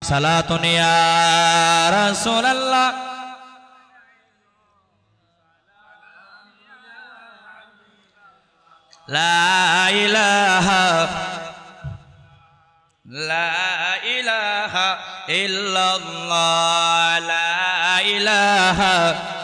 সালাতুন ইয়া রাসূলুল্লাহ লা ইলাহা ইল্লাল্লাহ লা ইলাহা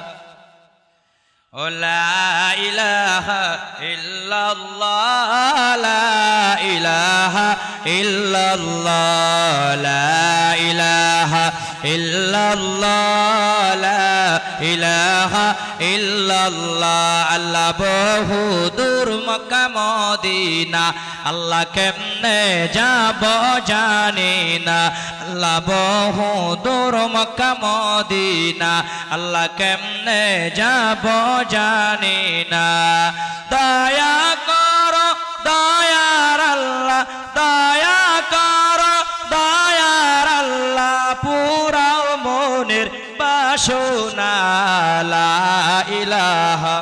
ইল্লাল্লাহ লা ইলাহা ইল্লাল্লাহ লা ইলাহা ইল্লাল্লাহ লা ইলাহা ইল্লাল্লাহ আল্লাহ বহুদূর মক্কা মদিনা আল্লাহ কেমনে যাব জানি না আল্লাহ বহুদূর মক্কা মদিনা আল্লাহ কেমনে যাব জানি না দয়া করো দয়ার আল্লাহ দয়া করো দয়ার আল্লাহ পুরাও মনের বাসনা লা ইলাহা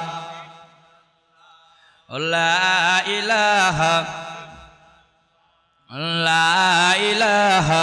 লা ইলাহা লা ইলাহা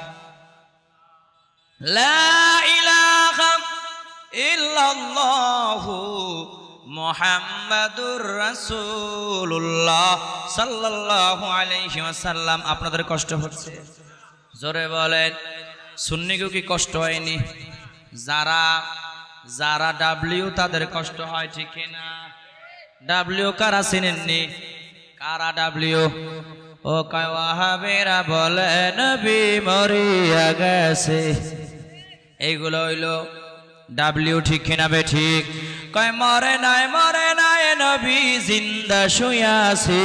লা ইলাহা ইল্লাল্লাহু মুহাম্মাদুর রাসূলুল্লাহ সাল্লাল্লাহু আলাইহি ওয়াসাল্লাম। আপনাদের কষ্ট হচ্ছে? জোরে বলেন। সুন্নিকে কি কষ্ট হয়নি? যারা যারা ডাব্লিউ তাদের কষ্ট হয়, ঠিক না? ডাব্লিউ কারা চিনেননি? কারা ডাব্লিউ? ও কয় ওয়াহাবিরা বলে নবী মরিয়া গেছে, এইগুলো হইলো ডাব্লিউ, ঠিক কিনা বে ঠিক? কয় মরে নাই নবী জিন্দা শুয়ে আছে।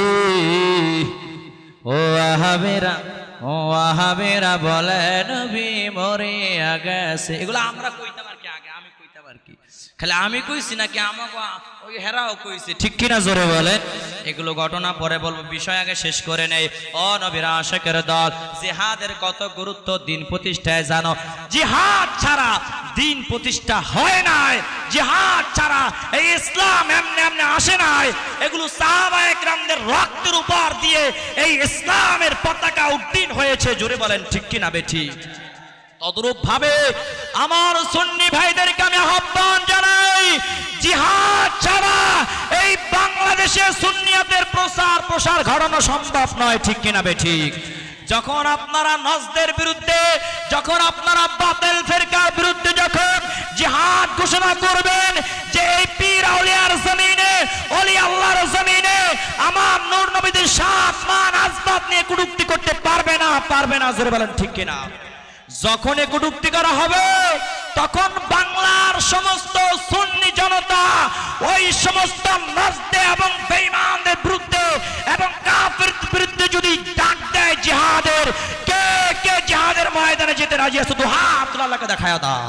ও ওয়াহাবিরা বলে নবী মরিয়া গেছে, এগুলো আমরা কইতাম আর কি, আগে আমি কইতাম আর কি, খালি আমি কইছি নাকি আমাকে ওই হেরাও কইছে, ঠিক কিনা জোরে বলেন? এগুলো ঘটনা পরে বলবো, বিষয় আগে শেষ করে নেই। ও নবীর আশিকের দল, জিহাদের কত গুরুত্ব দিন প্রতিষ্ঠায় জানো? জিহাদ ছাড়া দিন প্রতিষ্ঠা হয় নাই, জিহাদ ছাড়া এই ইসলাম এমনি এমনি আসে নাই। এগুলো সাহাবায়ে কেরামদের রক্তের উপর দিয়ে এই ইসলামের পতাকা উড্ডীন হয়েছে, জোরে বলেন ঠিক কিনা বেঠি? তদরূপ ভাবে আমার সুন্নি ভাইদেরকে আমি আহ্বান জানাই, জিহাদ ছাড়া এই বাংলাদেশে সুন্নিয়াতের প্রসার ঘটানো সম্ভব নয়, ঠিক কিনা বেঠিক? যখন আপনারা নজদের বিরুদ্ধে, যখন আপনারা বাতিল ফিরকার বিরুদ্ধে যখন জিহাদ ঘোষণা করবেন, যে এই পীর আউলিয়ার জমিনে, ওলি আল্লাহর জমিনে আমার নূর নবীদের সাত মান আসবাব নিয়ে কটূক্তি করতে পারবে না, জোরে বলেন ঠিক কিনা? যখন কটূক্তি করা হবে তখন বাংলার সমস্ত সুন্নি জনতা ওই সমস্ত নজদে এবং বেঈমানদের বিরুদ্ধে এবং কাফিরদের বিরুদ্ধে যদি ডাক দেয় জিহাদের, কে কে জিহাদের ময়দানে যেতে রাজি আছে? তো হাত আল্লাহকে দেখায়া দাও।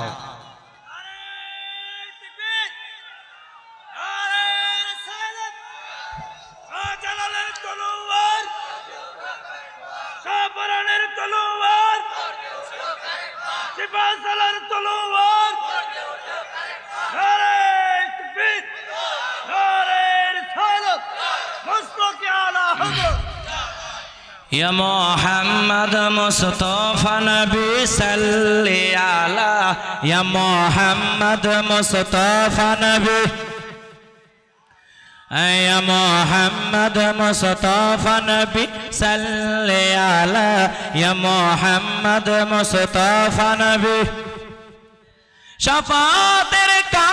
या मोहम्मद मुस्तफा नबी सल्ली अला, या मोहम्मद मुस्तफा नबी, या मोहम्मद मुस्तफा नबी सल्ली अला, या मोहम्मद मुस्तफा नबी। शफाअतेर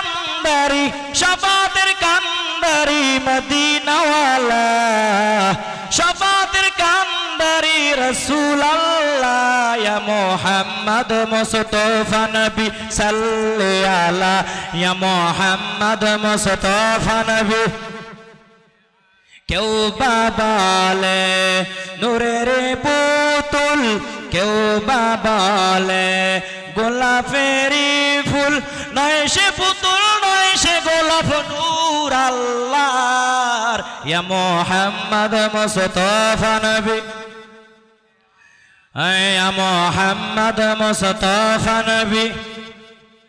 कांदारी मदीना वाला, शफाअतेर कांदारी रसूल अल्लाह, या मोहम्मद मुस्तफा नबी सल्ली अला, या मोहम्मद मुस्तफा नबी। क्यों बाबाले नूरेर पुतुल, क्यों बाबाले गोलापेरी फुल, नय से पुतुल नय से गोलाप नूर अल्लाहर, या मोहम्मद मुस्तफा नबी, या मोहम्मद मुस्तफा नबी।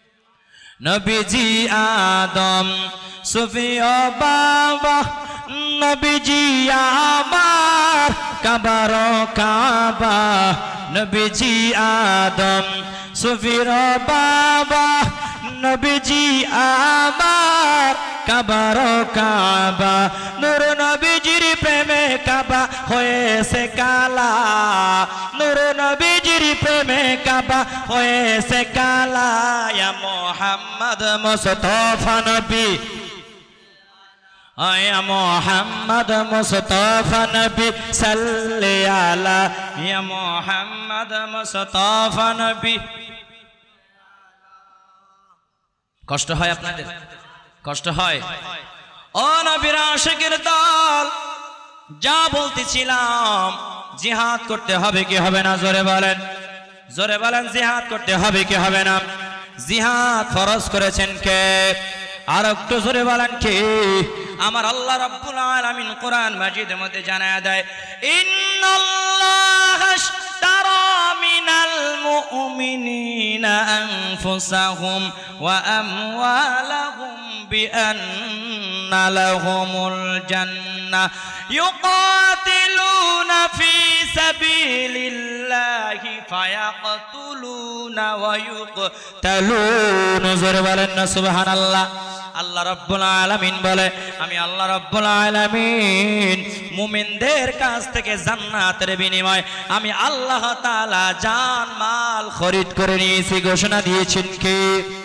नबी जी आदम सुफिया बाबा নবীজি আমার কাবার কাবা, নবীজি আদম সুফির বাবা, নবীজি আমার কাবার কাবা, নূর নবীজির প্রেমে কাবা হয়েছে কালা, নূর নবীজির প্রেমে কাবা হয়েছে কালা। ইয়া মুহাম্মদ মুস্তাফা নবী, ইয়া মুহাম্মদ মুস্তাফা নবী সাল্লি আলা, ইয়া মুহাম্মদ মুস্তাফা নবী। কষ্ট হয় আপনাদের? কষ্ট হয়? ও নবীর আশিকের দল, যা বলতেছিলাম, জিহাদ করতে হবে কি হবে না? জোরে বলেন, জোরে বলেন, জিহাদ করতে হবে কি হবে না? জিহাদ ফরজ করেছেন কে? আর একটু জোরে বলেন কে? আমার আল্লাহ রাব্বুল আলামিন কোরআন মাজিদের মধ্যে জানায় দেয়, ইন্নাল্লাহা আশতারা মিনাল মুমিনিনা আনফুসাহুম ওয়া আমওয়ালাহুম বিআন্না লাহুমুল জান্নাহ ইউকাতিলুনা ফি সাবিলিল্লাহি ফায়াকতুলুনা ওয়া ইউকতালুন। জোরে বলেন না সুবহানাল্লাহ। আল্লাহ রাব্বুল আলামিন বলে, আমি আল্লাহ রাব্বুল আলামিন মুমিনদের কাছ থেকে জান্নাতের বিনিময় আমি আল্লাহ তাআলা জান মাল খরিদ করে নিয়েছি। ঘোষণা দিয়েছেন কে?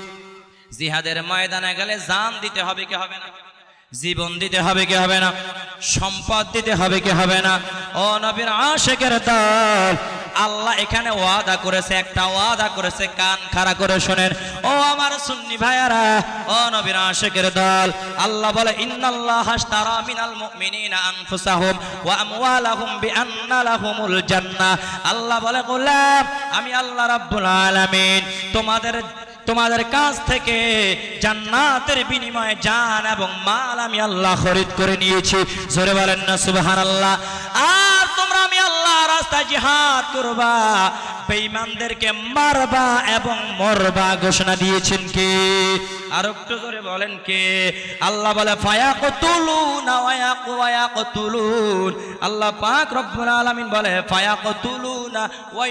জিহাদের ময়দানে গেলে জান দিতে হবে কি হবে না? জীবন দিতে হবে কি হবে না? সম্পদ দিতে হবে কি হবে না? ও নবীর আশিকের দল, আল্লাহ এখানে ওয়াদা করেছে, একটা ওয়াদা করেছে, কান খাড়া করে শুনেন ও আমার সুন্নি ভাইয়ারা, ও নবীর আশিকের দল। আল্লাহ বলে, ইন্নাল্লাহা আশতারা মিনাল মুমিনিনা আনফুসাহুম ওয়া আমওয়ালাহুম বিআন্না লাহুমুল জান্নাহ। আল্লাহ বলে, গোলাম, আমি আল্লাহ রাব্বুল আলামিন তোমাদের কাছ থেকে জান্নাতের বিনিময়ে জান এবং মাল আমি আল্লাহ খরিদ করে নিয়েছি। জোরে বলেন না সুবহানাল্লাহ। আর তোমরা আমি আল্লাহ রাস্তায় জিহাদ করবা, বেঈমানদেরকে মারবা এবং মরবা। ঘোষণা দিয়েছেন কে? আর একটু জোরে বলেন কে? আল্লাহ বলে, ফায়াকতুলুনা ওয়া ইয়াকতুলুন। আল্লাহ পাক রব্বুল আলামিন বলে, ফায়াকতুলুনা ওয়া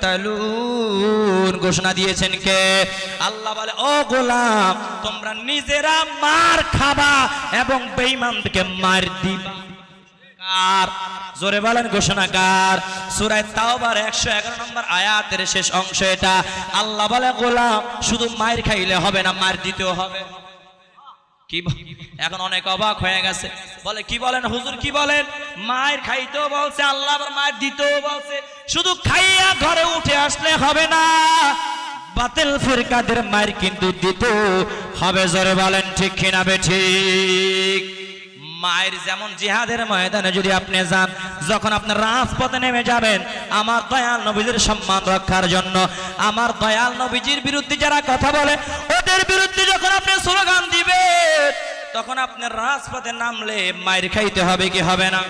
ইউকতালুন। ঘোষণা দিয়েছেন কে? আল্লাহ বলে, ও গোলাম, তোমরা নিজেরা মার খাবা এবং বেঈমানদেরকে মার দিবা। কার? জোরে বলেন, ঘোষণাকার। সূরা তাওবার 111 নম্বর আয়াতের শেষ অংশ এটা। আল্লাহ বলে, গোলাম, শুধু মার খাইলে হবে না, মার দিতেও হবে। কি এখন অনেক অবাক হয়ে গেছে, বলে কি বলেন হুজুর, কি বলেন? মার খাইতেও বলছে আল্লাহ, আবার মার দিতেও বলছে। শুধু খাইয়া ঘরে উঠে আসলে হবে না, বাতিল ফিরকাদের মার কিন্তু দিতে হবে। জোরে বলেন ঠিক কিনা বেঠিক? মায়ের যেমন জিহাদের ময়দানে যদি আপনি যান, যখন আপনার রাজপথে নেমে যাবেন আমার দয়াল নবীজির সম্মান রক্ষার জন্য, আমার দয়াল নবীজির বিরুদ্ধে যারা কথা বলে ওদের বিরুদ্ধে যখন আপনি স্লোগান দিবেন, তখন আপনার রাজপথে নামলে মায়ের খাইতে হবে কি হবে না?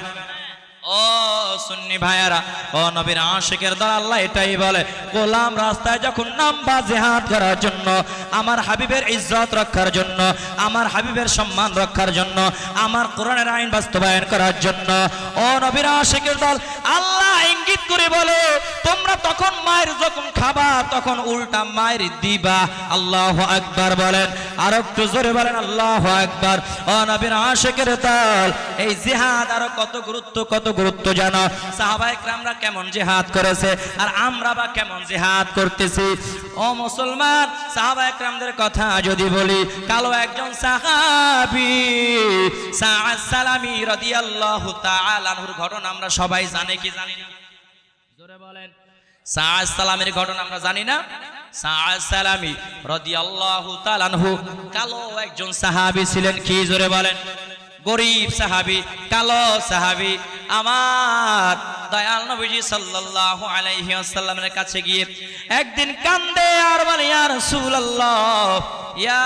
ও সুন্নি ভাইয়ারা, ও নবীর আশিকের দল, আল্লাহ এটাই বলে, গোলাম, রাস্তায় যখন নামবা জিহাদ করার জন্য, আমার হাবিবের ইজ্জত রক্ষার জন্য, আমার হাবিবের সম্মান রক্ষার জন্য, আমার কোরআনের আইন বাস্তবায়ন করার জন্য, ও নবীর আশিকের দল, আল্লাহ ইঙ্গিত করে বলে, তোমরা তখন মায়ের যখন খাবা তখন উল্টা মায়ের দিবা। আল্লাহু আকবার বলেন, আর একটু জোরে বলেন আল্লাহু আকবার। ও নবীর আশিকের দল, এই জিহাদ আরো কত গুরুত্ব জানো? সাহাবায়ে কেরামরা কেমন জিহাদ করেছে আর আমরা বা কেমন জিহাদ করতেছি? ও মুসলমান, সাহাবায়ে কেরামদের কথা যদি বলি, কালো একজন সাহাবী সাআদ সালামী রাদিয়াল্লাহু তাআলা আনহুর ঘটনা আমরা সবাই জানি কি জানি না? জোরে বলেন। সাআদ সালামীর ঘটনা আমরা জানি না? সাআদ সালামী রাদিয়াল্লাহু তাআলা আনহু কালো একজন সাহাবী ছিলেন। কি? জোরে বলেন। গরিব সাহাবী, কালো সাহাবী। আমার দয়াল নবীজি সাল্লাল্লাহু আলাইহি ওয়াসাল্লামের কাছে গিয়ে একদিন কান্দে আর বলে, ইয়া রাসূলুল্লাহ, ইয়া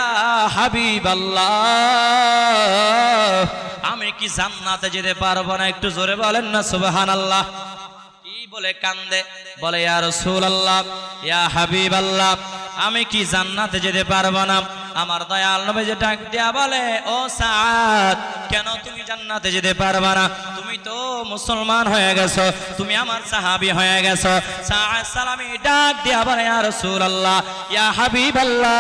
হাবিবাল্লাহ, আমি কি জান্নাতে যেতে পারবো না? একটু জোরে বলেন না সুবহানাল্লাহ। কি বলে কান্দে? বলে, ইয়া রাসূলুল্লাহ, ইয়া হাবিবাল্লাহ, আমি কি জান্নাতে যেতে পারবো না? আমার দয়াল নবীজি ডাক দিয়া বলে, ও সাদ, কেন তুমি জান্নাতে যেতে পারবা না? তুমি তো মুসলমান হয়ে গেছো, তুমি আমার সাহাবী হয়ে গেছো। সাদ সালামী ডাক দিয়া বলে, ইয়া রাসূলুল্লাহ, ইয়া হাবিবাল্লাহ,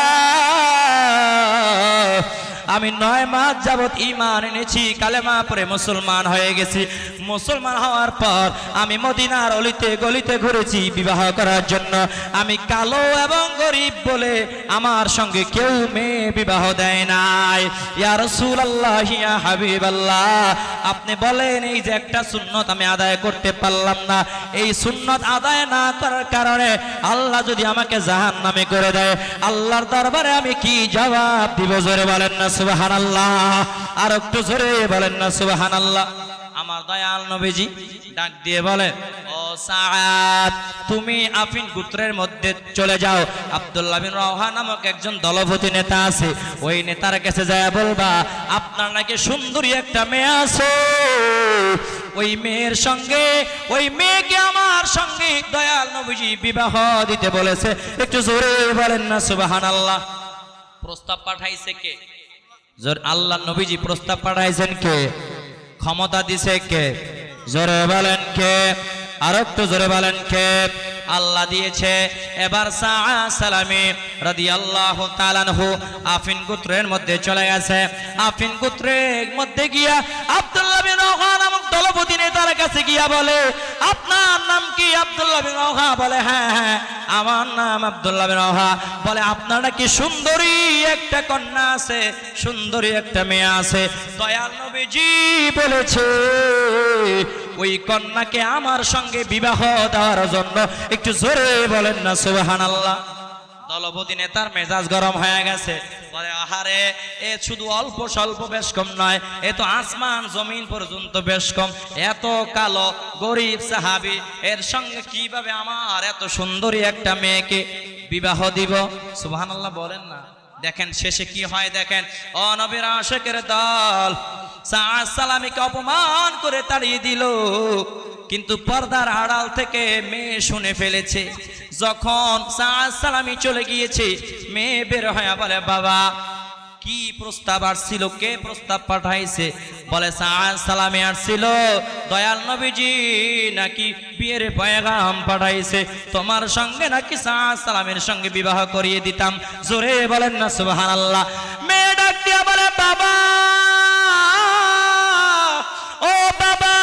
আমি 9 মাস যাবত ঈমান এনেছি, কালেমা পড়ে মুসলমান হয়ে গেছি। মুসলমান হওয়ার পর আমি মদিনার অলিতে গলিতে ঘুরেছি বিবাহ করার জন্য। আমি কালো এবং গরিব বলে আমার সঙ্গে কেউ মেয়ে বিবাহ দেয় নাই। ইয়া রাসূলুল্লাহ, ইয়া হাবিবাল্লাহ, আপনি বলেন এই যে একটা সুন্নত আমি আদায় করতে পারলাম না, এই সুন্নত আদায় না করার কারণে আল্লাহ যদি আমাকে জাহান্নামে করে দেয়, আল্লাহর দরবারে আমি কি জবাব দিব? জোরে বলেন না সুবহানাল্লাহ। আর একটু জোরে বলেন না সুবহানাল্লাহ। আমার দয়াল নবীজি ডাক দিয়ে বলে, ও সাদ, তুমি আফিন গোত্রের মধ্যে চলে যাও। আব্দুল্লাহ বিন রাওহা নামক একজন দলপতি নেতা আছে, ওই নেতার কাছে যায় বলবা, আপনার নাকি সুন্দরী একটা মেয়ে আছে, ওই মেয়ের সঙ্গে, ওই মেয়েকে আমার সঙ্গে দয়াল নবীজি বিবাহ দিতে বলেছে। একটু জোরে বলেন না সুবহানাল্লাহ। প্রস্তাব পাঠাইছে কে? আল্লাহ নবীজি প্রস্তাব পাঠাইছেন কে? ক্ষমতা দিছে কে? জোরে বলেন কে? আর একটু জোরে বলেন কে? আল্লাহ দিয়েছে। এবার সাআদ সালামী রাদিয়াল্লাহু তাআলা আনহু আফিন গোত্রের মধ্যে চলে গেছে। আফিন গোত্রের মধ্যে গিয়া আব্দুল্লাহ বিন রাওহা নামক দলপতি নেতার কাছে গিয়া বলে, আপনার নাম কি? আব্দুল্লাহ বিন রাওহা বলে, হ্যাঁ হ্যাঁ আমার নাম আব্দুল্লাহ বিন রাওহা। বলে, আপনার কি সুন্দরী একটা কন্যা আছে, সুন্দরী একটা মেয়ে আছে? দয়াল নবীজি বলেছে ওই কন্যাকে আমার সঙ্গে বিবাহ দেওয়ার জন্য। একটু জোরে বলেন না সুবহানাল্লাহ। দলপতি নেতার মেজাজ গরম হয়ে গেছে, বলে, আহারে, এ শুধু অল্প স্বল্প বেশ কম নয়, এ তো আসমান জমিন পর্যন্ত বেশ কম। এত কালো গরিব সাহাবী, এর সঙ্গে কিভাবে আমার এত সুন্দরী একটা মেয়েকে বিবাহ দিব? সুবহানাল্লাহ বলেন না। দেখেন শেষে কি হয়, দেখেন। ও নবীর আশিকের দল সাআদ সালামীকে অপমান করে তাড়িয়ে দিল, কিন্তু পর্দার আড়াল থেকে মেয়ে শুনে ফেলেছে। যখন সাআদ সালামী চলে গিয়েছে, মেয়ে বের হয়ে বলে, বাবা, কি প্রস্তাব আসছিল? কে প্রস্তাব পাঠাইছে? বলে, সাআদ সালামী আসছিল, দয়াল নবীজি নাকি বিয়ের পয়গাম পাঠাইছে, তোমার সঙ্গে নাকি সাআদ সালামীর সঙ্গে বিবাহ করিয়ে দিতাম। জোরে বলেন না সুবহানাল্লাহ। মেয়ে ডাক দিয়া বলে, বাবা, ও বাবা,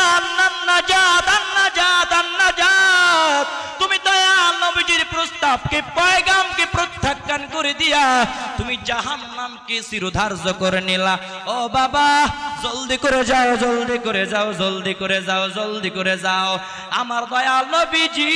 তুমি দয়াল নবীজির প্রস্তাবকে, পয়গামকে প্রত্যাখ্যান করে দিয়া তুমি জাহান্নামকে চিরধার্য করে নিলা। ও বাবা, জলদি করে যাও, জলদি করে যাও, জলদি করে যাও, জলদি করে যাও। আমার দয়াল নবীজি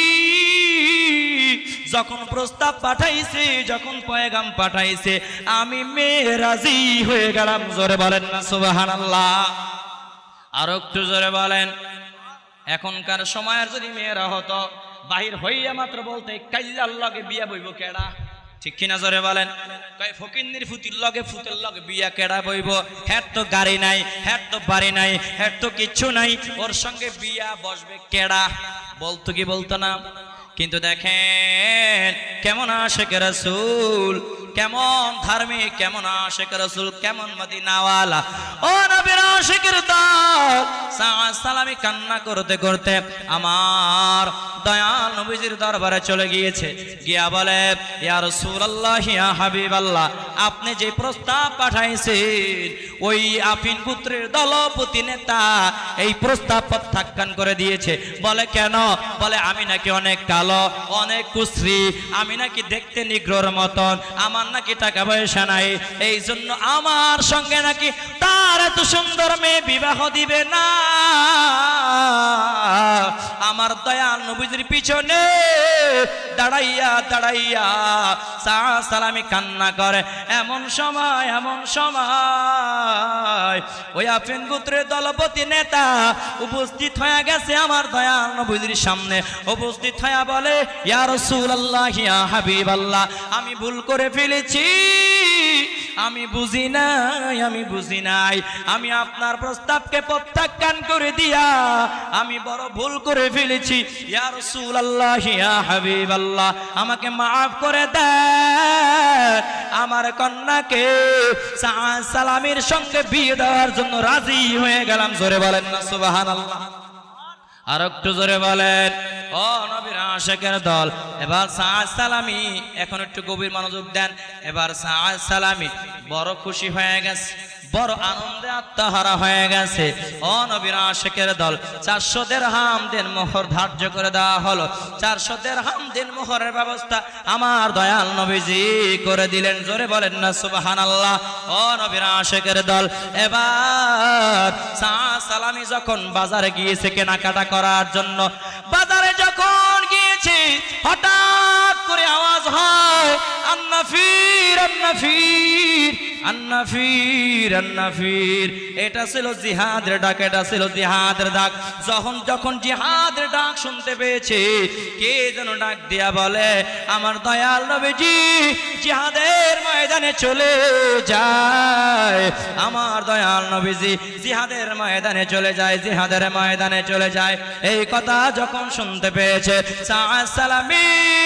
যখন প্রস্তাব পাঠাইছে, যখন পয়গাম পাঠাইছে, আমি মেয়ে রাজি হয়ে গেলাম। জোরে বলেন না সুবহানাল্লাহ। আর একটু জোরে বলেন। এখনকার সময়ের যদি মেয়েরা হতো, বাহির হইয়া মাত্র বলতে, কাইল্লার লগে বিয়া বইব কেডা? ঠিক কিনা জোরে বলেন। কয় ফকিন্নির ফুতির লগে, ফুতের লগে বিয়া কেডা বইব? হ্যাঁ তো গাড়ি নাই, হ্যাঁ তো বাড়ি নাই, হ্যাঁ তো কিচ্ছু নাই, ওর সঙ্গে বিয়া বসবে কেডা? বলতো কি বলতো না? কিন্তু দেখেন কেমন আশিক রাসূল, কেমন ধার্মিক, কেমন আশিক রাসূল, কেমন মদিনাওয়ালা। ও নবীর আশিকের দল সাআদ সালামী কান্না করতে করতে আমার দয়াল নবীজির দরবারে চলে গিয়েছে। গিয়া বলে, ইয়া রাসূলুল্লাহ, ইয়া হাবিবাল্লাহ, আপনি যে প্রস্তাব পাঠাইছেন, ওই আফিন গোত্রের দলপতি নেতা এই প্রস্তাব প্রত্যাখ্যান করে দিয়েছে। বলে, কেন? বলে, আমি নাকি অনেক কালো, অনেক কুশ্রী, আমি নাকি দেখতে নিগ্রোর মতন, আমার নাকি টাকা পয়সা নাই, এই জন্য আমার সঙ্গে নাকি তার এত সুন্দর মেয়ে বিবাহ দিবে না। আমার দয়াল নবীজির পিছনে দাঁড়াইয়া দাঁড়াইয়া সাআদ সালামী কান্না করে। এমন সময় ওই আফিন গোত্রের দলপতি নেতা উপস্থিত হয়ে গেছে আমার দয়াল নবীজির সামনে। উপস্থিত হয়ে বলে, ইয়া রাসূলুল্লাহ, ইয়া হাবিবাল্লাহ, আমি ভুল করে ফেলেছি, আমি বুঝি নাই, আমি বুঝি নাই, আমি আপনার প্রস্তাবকে প্রত্যাখ্যান করে দিয়া আমি বড় ভুল করে ফেলেছি। ইয়া রাসূলুল্লাহ, ইয়া হাবিবাল্লাহ, আমাকে মাফ করে দেন। আমার কন্যাকে সাআদ সালামীর সঙ্গে বিয়ে দেওয়ার জন্য রাজি হয়ে গেলাম। জোরে বলেন না সুবহানাল্লাহ। আর একটু জোরে বলেন। ও নবীর আশিকের দল, এবার সাআদ সালামী এখন একটু গভীর মনোযোগ দেন। এবার সাআদ সালামী বড় খুশি হয়ে গেছে, বড় আনন্দে আত্মহারা হয়ে গেছে। ও নবীর আশিকের দল, 400 দিরহাম দেনমোহর ধার্য করে দেওয়া হলো। 400 দিরহাম দেনমোহরের ব্যবস্থা আমার দয়াল নবীজি করে দিলেন। জোরে বলেন না সুবহানাল্লাহ। ও নবীর আশিকের দল, এবার সাআদ সালামী যখন বাজারে গিয়েছে কেনাকাটা করার জন্য, বাজারে যখন গিয়েছে হঠাৎ করে আওয়াজ হয় আন্নাফির আন্নাফির আন্নাফির আন্নাফির। এটা ছিল জিহাদের ডাক, এটা ছিল জিহাদের ডাক। যখন জিহাদের ডাক শুনতে পেয়েছে, কে যেন ডাক দিয়া বলে আমার দয়াল নবীজি জিহাদের ময়দানে চলে যায়। আমার দয়াল নবীজি জিহাদের ময়দানে চলে যায়, জিহাদের ময়দানে চলে যায়। এই কথা যখন শুনতে পেয়েছে সাআদ সালামী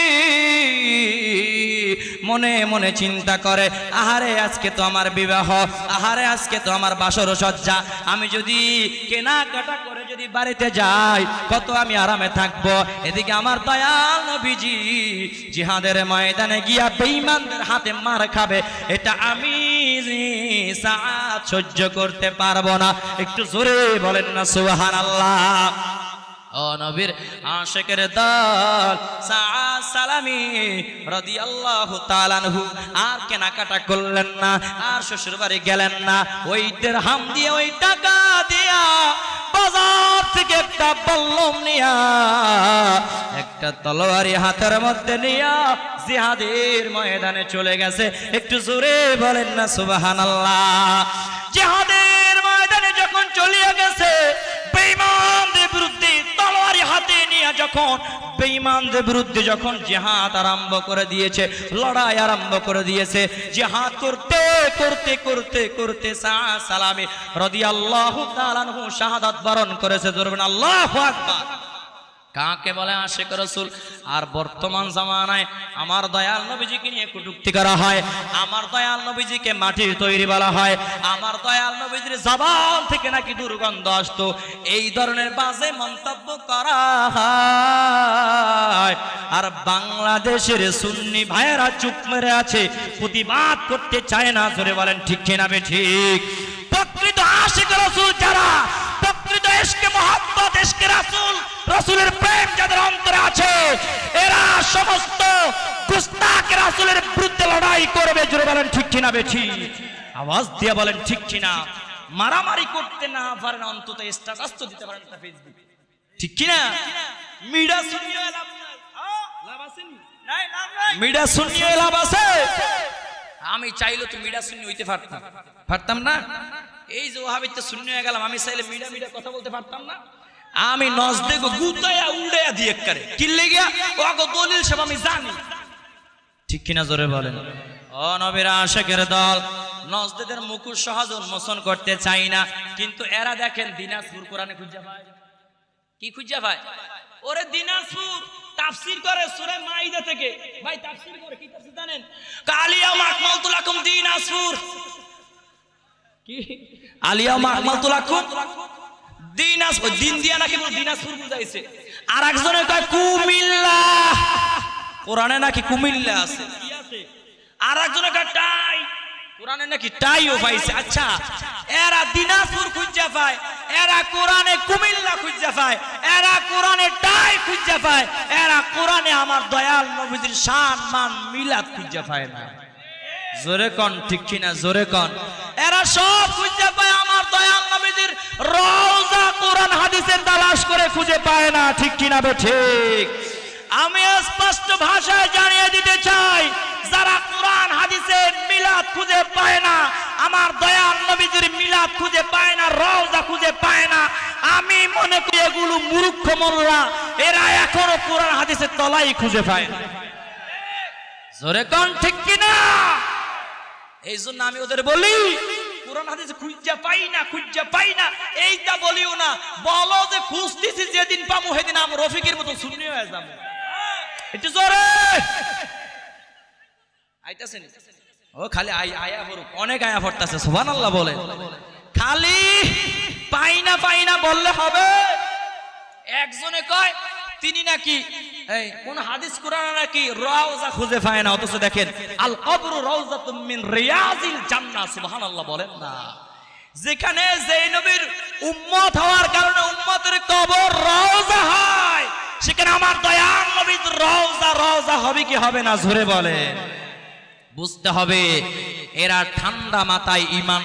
মনে মনে চিন্তা করে, আহারে আজকে তো আমার বিবাহ, আহারে আজকে তো আমার বাসর সজ্জা, আমি যদি কেনাকাটা করে যদি বাড়িতে যাই কত আমি আরামে থাকবো। এদিকে আমার দয়াল নবীজি জিহাদের ময়দানে গিয়া বেঈমানদের হাতে মার খাবে, এটা আমি সাআদ সহ্য করতে পারবো না। একটু জোরে বলেন না সুবহানাল্লাহ। ও নবীর আশিকের দল, সাআদ সালামী রাদিয়াল্লাহু তাআলা আনহু আর কেনাকাটা করলেন না, আর শ্বশুর বাড়ি গেলেন না। ওই দিরহাম দিয়ে, ওই টাকা দিয়া বাজার থেকে একটা বল্লম নিয়া, একটা তলোয়ারি হাতের মধ্যে নিয়া জিহাদের ময়দানে চলে গেছে। একটু জোরে বলেন না সুবহানাল্লাহ। জিহাদের ময়দানে যখন চলে গেছে, বেঈমানদের বিরুদ্ধে তলোয়ারি হাতে নিয়ে যখন বেঈমানদের বিরুদ্ধে যখন জিহাদ আরম্ভ করে দিয়েছে, লড়াই আরম্ভ করে দিয়েছে, জিহাদ করতে করতে করতে করতে সাআদ সালামী রাদিয়াল্লাহু তাআলা আনহু শাহাদাত বরণ করেছে। ধরবেন আল্লাহু আকবার। কাকে বলে আশিক রাসূল? আর বর্তমান জামানায় আমার দয়াল নবীজিকে নিয়ে কটূক্তি করা হয়, আমার দয়াল নবীজিকে মাটির তৈরি বলা হয়, আমার দয়াল নবীজির জবান থেকে নাকি দুর্গন্ধ আসতো, এই ধরনের বাজে মন্তব্য করা হয়। আর বাংলাদেশের সুন্নি ভাইয়েরা চুপ মেরে আছে, প্রতিবাদ করতে চায় না। জোরে বলেন ঠিক কিনা বেঠিক? প্রকৃত আশিক রাসূল যারা, প্রকৃত ইশকে মুহাব্বত, ইশকে রাসূল, রাসূলের প্রেম যাদের অন্তরে আছে, এরা সমস্ত গুস্তাখ রাসূলের বিরুদ্ধে লড়াই করবে। জোরে বলেন ঠিক কিনা বেঠিক? আওয়াজ দিয়ে বলেন ঠিক কিনা? মারামারি করতে না পারেন অন্তত স্ট্যাটাস তো দিতে পারেন না ফেসবুকে, ঠিক কিনা? মিডিয়া শুনিয়ে লাভ নাই, লাভ আছে নি? নাই, লাভ নাই। মিডিয়া শুনিয়ে লাভ আছে? আমি চাইলে তো মিডিয়া শুনি হইতে পারতাম না। এই যে ওহাবিতে শূন্য হয়ে গেলাম, আমি চাইলে মিডিয়া কথা বলতে পারতাম না? আমি নজদে গুতায়া উড়াইয়া দিয়ে করে কিনলে গিয়া ওগো দলিল সব আমি জানি, ঠিক কিনা? জোরে বলেন। ও নবীর আশিকের দল, নজদেদের মুখোশ সহজ উন্মোচন করতে চাই না, কিন্তু এরা দেখেন দিনাজপুর কোরআনে খুঁজে পায়। কি খুঁজে পায়? ওরে দিনাজপুর তাফসীর করে সূরা মাইদা থেকে। ভাই তাফসীর করে কি তাফসীর জানেন? কালিয়া মাকমালতু লাকুম দিনাজপুর। কি আলিয়া মাকমালতু লাকুম দিনাজপুর? দিন দিয়া নাকি বল দিনাজপুর বুঝাইছে। আর একজনে কয় কুমিল্লা, কোরআনে নাকি কুমিল্লা আছে। কি আছে? আর একজনে কয় টাই, কোরআনে নাকি টাইও পাইছে। আচ্ছা, এরা দিনাজপুর খুঁজে পায়, এরা কোরআনে কুমিল্লা খুঁজে পায়, এরা কোরআনে টাই খুঁজে পায়, এরা কোরআনে আমার দয়াল নবীজির শান মান মিলাদ খুঁজে পায় না। জোরে কোন ঠিক কিনা? জোরে কোন? এরা সব খুঁজে পায়, আমার দয়াল নবীজির রওজা কোরআন হাদিসের তালাশ করে খুঁজে পায় না, ঠিক কিনা বেঠিক? আমি স্পষ্ট ভাষায় জানিয়ে দিতে চাই, যারা কোরআন হাদিসের মিলাদ খুঁজে পায় না, আমার দয়াল নবীজির মিলাদ খুঁজে পায় না, রওজা খুঁজে পায় না, আমি মনে করি এগুলো মূর্খ মোল্লা, এরা এখনো কোরআন হাদিসের তলাই খুঁজে পায় না। জোরে কোন ঠিক কিনা? এই জন্য আমি ওদের বলি কোরআন হাদিস খুঁজে পাই না এইটা বলিও না, বলো যে খুঁজতেছি যেদিন পামু সেদিন আমি রফিকের মতো সুন্নি হয়ে যাবো। একটু জোরে আইতাছেন ও খালি আয়া পড়ুক, অনেক আয়া পড়তেছে সুবহানাল্লাহ বলে। খালি পাই না বললে হবে। একজনে কয় তিনি নাকি এই কোন হাদিস কোরআনে নাকি রওজা খুঁজে পায় না, অথচ দেখেন আল কবরু রওজাতুম মিন রিয়াজিল জান্নাহ। সুবহানাল্লাহ বলেন না। যেখানে যেই নবীর উম্মত হওয়ার কারণে উম্মতের কবর রওজা হয়, সেখানে আমার দয়াল নবীর রওজা হবে কি হবে না জোরে বলে। বুঝতে হবে এরা ঠান্ডা মাথায়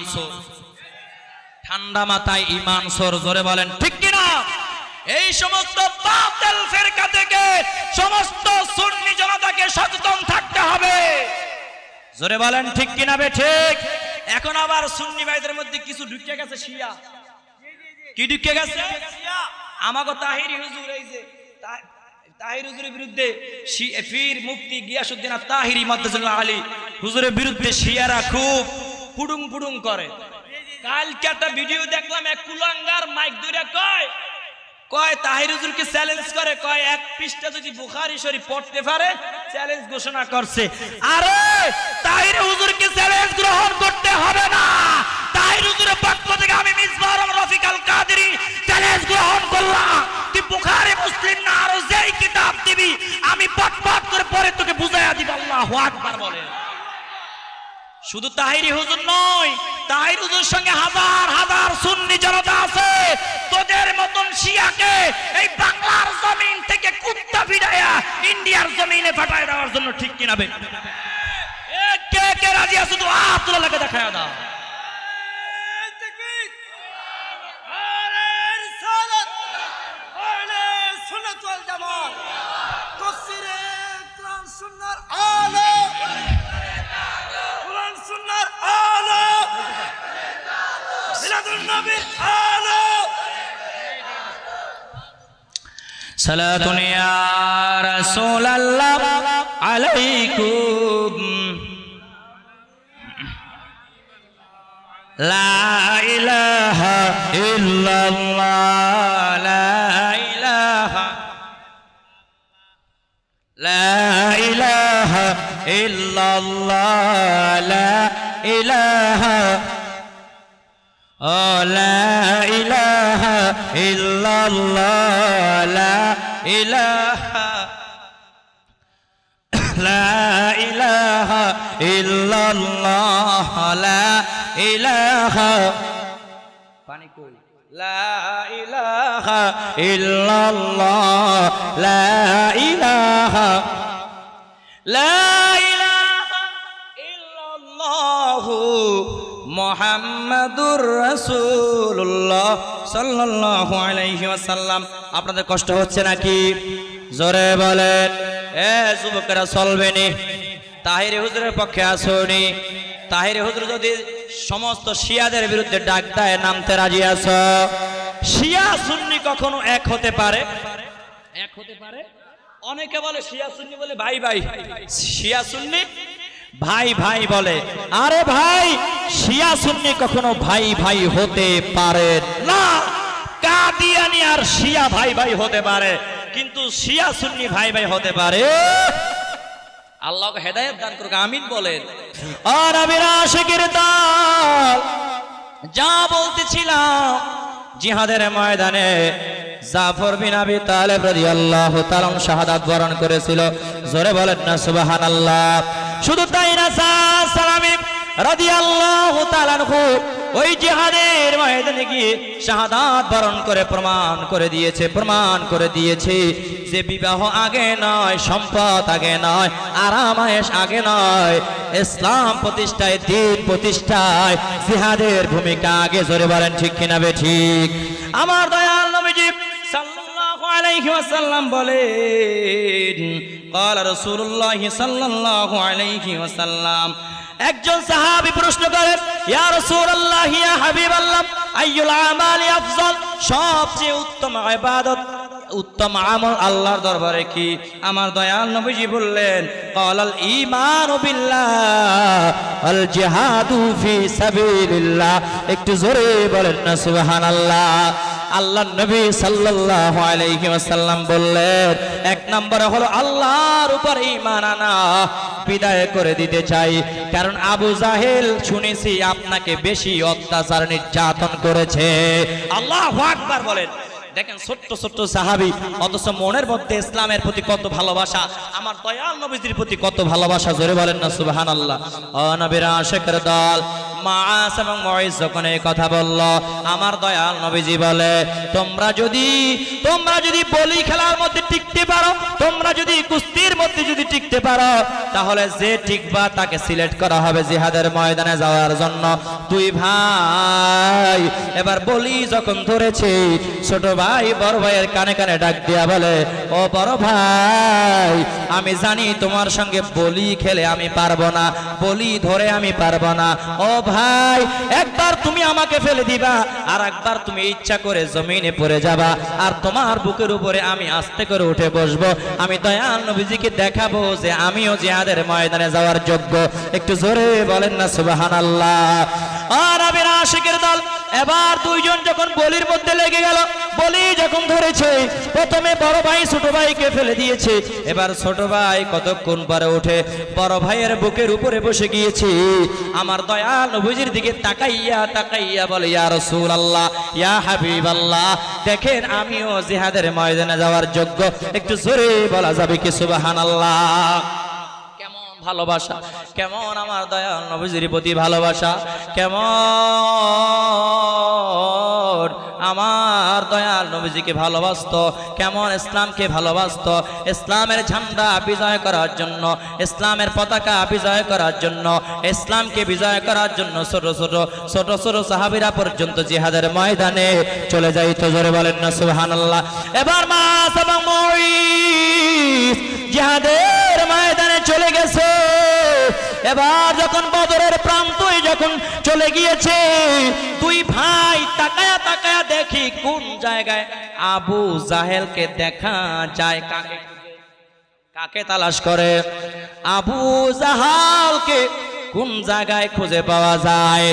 ঈমান সোর জোরে বলেন ঠিক কিনা। এই সমস্ত বাতিল ফিরকা থেকে সমস্ত সুন্নি জনতাকে সচেতন থাকতে হবে, জোরে বলেন ঠিক কিনা বে ঠিক। এখন আবার সুন্নি ভাইদের মধ্যে কিছু ঢুকে গেছে শিয়া। কি ঢুকে গেছে? আমাগো তাহিরি হুজুর, এই যে তাহির হুজুরের বিরুদ্ধে পীর মুফতি গিয়াসউদ্দিন তাহিরি মাদ্দাতুল্লাহ আলী হুজুরের বিরুদ্ধে শিয়ারা খুব পুডুং করে। কালকে একটা ভিডিও দেখলাম, এক কুলাঙ্গার মাইক ধরে কয় তাহির হুজুরকে চ্যালেঞ্জ করে, কয় এক পৃষ্ঠা যদি বুখারী শরীফ পড়তে পারে চ্যালেঞ্জ ঘোষণা করছে। আরে তাহির হুজুরকে চ্যালেঞ্জ গ্রহণ করতে হবে না, তাহির হুজুরের পক্ষ থেকে আমি মিসবাহ রফিক আল কাদেরী চ্যালেঞ্জ গ্রহণ করলাম। তুই বুখারী মুসলিম না আরো যেই কিতাব দিবি আমি পট করে পরে তোকে বুঝাইয়া দিব। আল্লাহু আকবার বলে। শুধু তাহিরি হুজুর নয়, তাহির হুজুর সঙ্গে হাজার সুন্নি জনতা আছে। তোদের মতন শিয়াকে এই বাংলার জমিন থেকে কুত্তা ফিরাইয়া ইন্ডিয়ার জমিনে পাঠায় দেওয়ার জন্য ঠিক কিনা বে? কে রাজি আছে? তো আব্দুল্লাহ লাগে দেখায়া দাও। সালাতুন ইয়া রাসূলাল্লাহ আলাইকুম লা ইলাহা ইল্লাল্লাহ লা ইলাহা ইল্লাল্লাহ লা ইলাহা লা ইলাহা ইল্লাল্লাহ লা ইলাহা ইল্লাল্লাহ লা ইলাহা পানি কই লা ইলাহা ইল্লাল্লাহ লা ইলাহা ইল্লাল্লাহ মুহাম্মাদুর রাসূলুল্লাহ সাল্লাল্লাহু আলাইহি ওয়াসাল্লাম। আপনাদের কষ্ট হচ্ছে নাকি? জোরে বলেন। যুবকেরা চলবেনি, তাহিরি হুজুরের পক্ষে আসুনি। তাহিরি হুজুর যদি সমস্ত শিয়াদের বিরুদ্ধে ডাক দেয় নামতে রাজি আছো? শিয়া সুন্নি কখনো এক হতে পারে? অনেকে বলে শিয়া সুন্নি বলে ভাই, শিয়া সুন্নি ভাই বলে। আরে ভাই, শিয়া সুন্নি কখনো ভাই হতে পারে না। কাদিয়ানি আর শিয়া ভাই হতে পারে, কিন্তু শিয়া সুন্নি ভাই হতে পারে। আল্লাহকে হেদায়েত দান করুক, আমিন বলেন। আর আমির আশিকের দল যা বলতেছিলাম, জিহাদের ময়দানে জাফর বিন আবি তালেব রাদিয়াল্লাহু তাআলা শাহাদাত বরণ করেছিল। জোরে বলেন না সুবহানাল্লাহ। শুধু তাই না, সালামী রাদিয়াল্লাহু তাআলা ওই জিহাদের ময়দানে গিয়ে শাহাদাত বরণ করে প্রমাণ করে দিয়েছে যে বিবাহ আগে নয়, সম্পদ আগে নয়, আরাম আয়েশ আগে নয়, ইসলাম প্রতিষ্ঠায়, দ্বীন প্রতিষ্ঠায় জিহাদের ভূমিকা আগে। জোরে বলেন ঠিক কিনা বে ঠিক। আমার দয়াল নবীজি সাল্লাল্লাহু আলাইহি ওয়াসাল্লাম বলেন, قال رسول الله সাল্লাল্লাহু আলাইহি ওয়াসাল্লাম, একজন সাহাবী প্রশ্ন করেন, ইয়া রাসূলুল্লাহ ইয়া হাবিবাল্লাহ আইয়ুল আমালি আফজাল, সবচেয়ে উত্তম ইবাদত, উত্তম আমল আল্লাহর দরবারে কি? আমার দয়াল নবীজি বললেন, ক্বালাল ঈমানু বিল্লাহ আল জিহাদু ফি সাবিলিল্লাহ। একটু জোরে বলেন না সুবহানাল্লাহ। আল্লাহর নবী সাল্লাল্লাহু আলাইহি ওয়াসাল্লাম বললেন, এক নম্বরে হলো আল্লাহর উপর ঈমান আনা। বিদায় করে দিতে চাই, কারণ আবু জাহেল শুনেছি আপনাকে বেশি অত্যাচার নির্যাতন করেছে। আল্লাহু আকবার বলেন। দেখেন ছোট্ট ছোট্ট সাহাবী, অথচ মনের মধ্যে ইসলামের প্রতি কত ভালোবাসা, আমার দয়াল নবীজির প্রতি কত ভালোবাসা। জোরে বলেন না সুবহানাল্লাহ। ও নবীর আশিকের দল মাআস এবং মুঈজ যখন এই কথা বলল, আমার দয়াল নবীজি বলে, তোমরা যদি বলি খেলার মধ্যে টিকতে পারো, তোমরা যদি কুস্তির মধ্যে যদি টিকতে পারো, তাহলে যে টিকবা তাকে সিলেক্ট করা হবে জিহাদের ময়দানে যাওয়ার জন্য। দুই ভাই এবার বলি যখন ধরেছে, ছোট ভাই বড় ভাইয়ের কানে কানে ডাক দিয়া বলে, ও বড় ভাই, আমি জানি তোমার সঙ্গে বলি খেলে আমি পারবো না, বলি ধরে আমি পারবো না। ও ভাই, একবার তুমি আমাকে ফেলে দিবা, আর একবার তুমি ইচ্ছা করে জমিনে পড়ে যাবা, আর তোমার বুকের উপরে আমি আস্তে করে উঠে বসবো। আমি দয়াল নবীজিকে দেখাবো যে আমিও জিহাদের ময়দানে যাওয়ার যোগ্য। একটু জোরে বলেন না সুবহানাল্লাহ। আর নবীর আশিকের দল এবার দুইজন যখন বলির মধ্যে লেগে গেল, বলি যখন ধরেছে, প্রথমে বড় ভাই ছোট ভাইকে ফেলে দিয়েছে, এবার ছোট ভাই কতক্ষণ পরে উঠে বড় ভাইয়ের বুকের উপরে বসে গিয়েছে। আমার দয়াল নবীজির দিকে তাকাইয়া বলে, ইয়া রাসূলুল্লাহ, ইয়া হাবিবাল্লাহ, দেখেন আমিও জিহাদের ময়দানে যাওয়ার যোগ্য। একটু জোরে বলা যাবে কি সুবহানাল্লাহ? ভালোবাসা কেমন আমার দয়াল নবীজির প্রতি ভালোবাসা, কেমন আমার দয়াল নবীজিকে ভালোবাসতো, কেমন ইসলামকে ভালোবাসতো। ইসলামের ঝান্ডা বিজয় করার জন্য, ইসলামের পতাকা বিজয় করার জন্য, ইসলামকে বিজয় করার জন্য ছোট ছোট সাহাবীরা পর্যন্ত জিহাদের ময়দানে চলে যাইতো। জোরে বলেন না সুবহানাল্লাহ। এবার মাস এবং মুঈজ জিহাদের ময়দানে চলে গেছে। এবার যখন বদরের প্রান্তে যখন চলে গিয়েছে, দুই ভাই তাকায়া দেখি কোন জায়গায় আবু জাহেলকে দেখা যায়। কাকে তালাশ করে? আবু জাহালকে কোন জায়গায় খুঁজে পাওয়া যায়?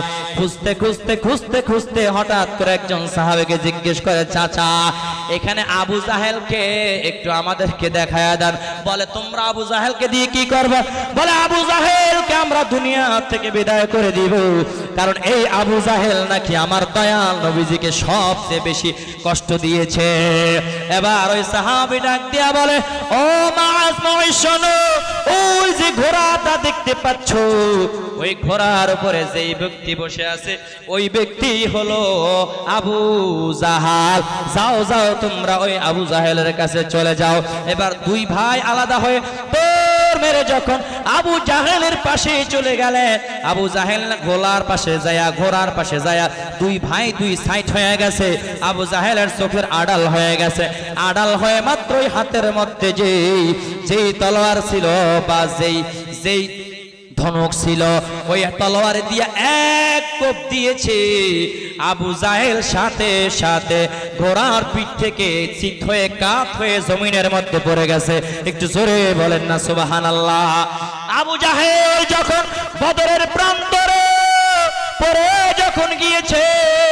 খুঁজতে হঠাৎ করে একজন সাহাবীকে জিজ্ঞেস করে, চাচা, এখানে আবু জাহেলকে একটু আমাদেরকে দেখায়া দেন। বলে, তোমরা আবু জাহেলকে দিয়ে কি করবে? বলে, আবু জাহেলকে আমরা দুনিয়া থেকে বিদায় করে দিব, কারণ এই আবু জাহেল নাকি আমার দয়াল নবীজিকে সবচেয়ে বেশি কষ্ট দিয়েছে। এবার ওই সাহাবী ডাক দিয়া বলে, ও মাআস মুঈজ, শোনো, ওই যে ঘোড়াটা দেখতে পাচ্ছ, ওই ঘোড়ার উপরে যেই ব্যক্তি বসে আছে, ওই ব্যক্তি হলো আবু জাহাল। যাও তোমরা ওই আবু জাহেলের কাছে চলে যাও। এবার দুই ভাই আলাদা হয়ে মেরে যখন আবু জাহেলের পাশে চলে গেলে, আবু জাহেল ঘোড়ার পাশে যায়া দুই ভাই দুই সাইড হয়ে গেছে। আবু জাহেলের চোখের আড়াল হয়ে গেছে। আড়াল হয়ে মাত্রই হাতের মধ্যে যেই তলোয়ার ছিল বা যেই ধনুক ছিল, ওই তলোয়ার দিয়ে এক কোপ দিয়েছে। আবু জাহেল সাথে সাথে ঘোড়ার পিঠ থেকে চিত হয়ে কাত হয়ে জমিনের মধ্যে পড়ে গেছে। একটু জোরে বলেন না সুবহানাল্লাহ। আবু জাহেল যখন বদরের প্রান্তরে পড়ে যখন গিয়েছে,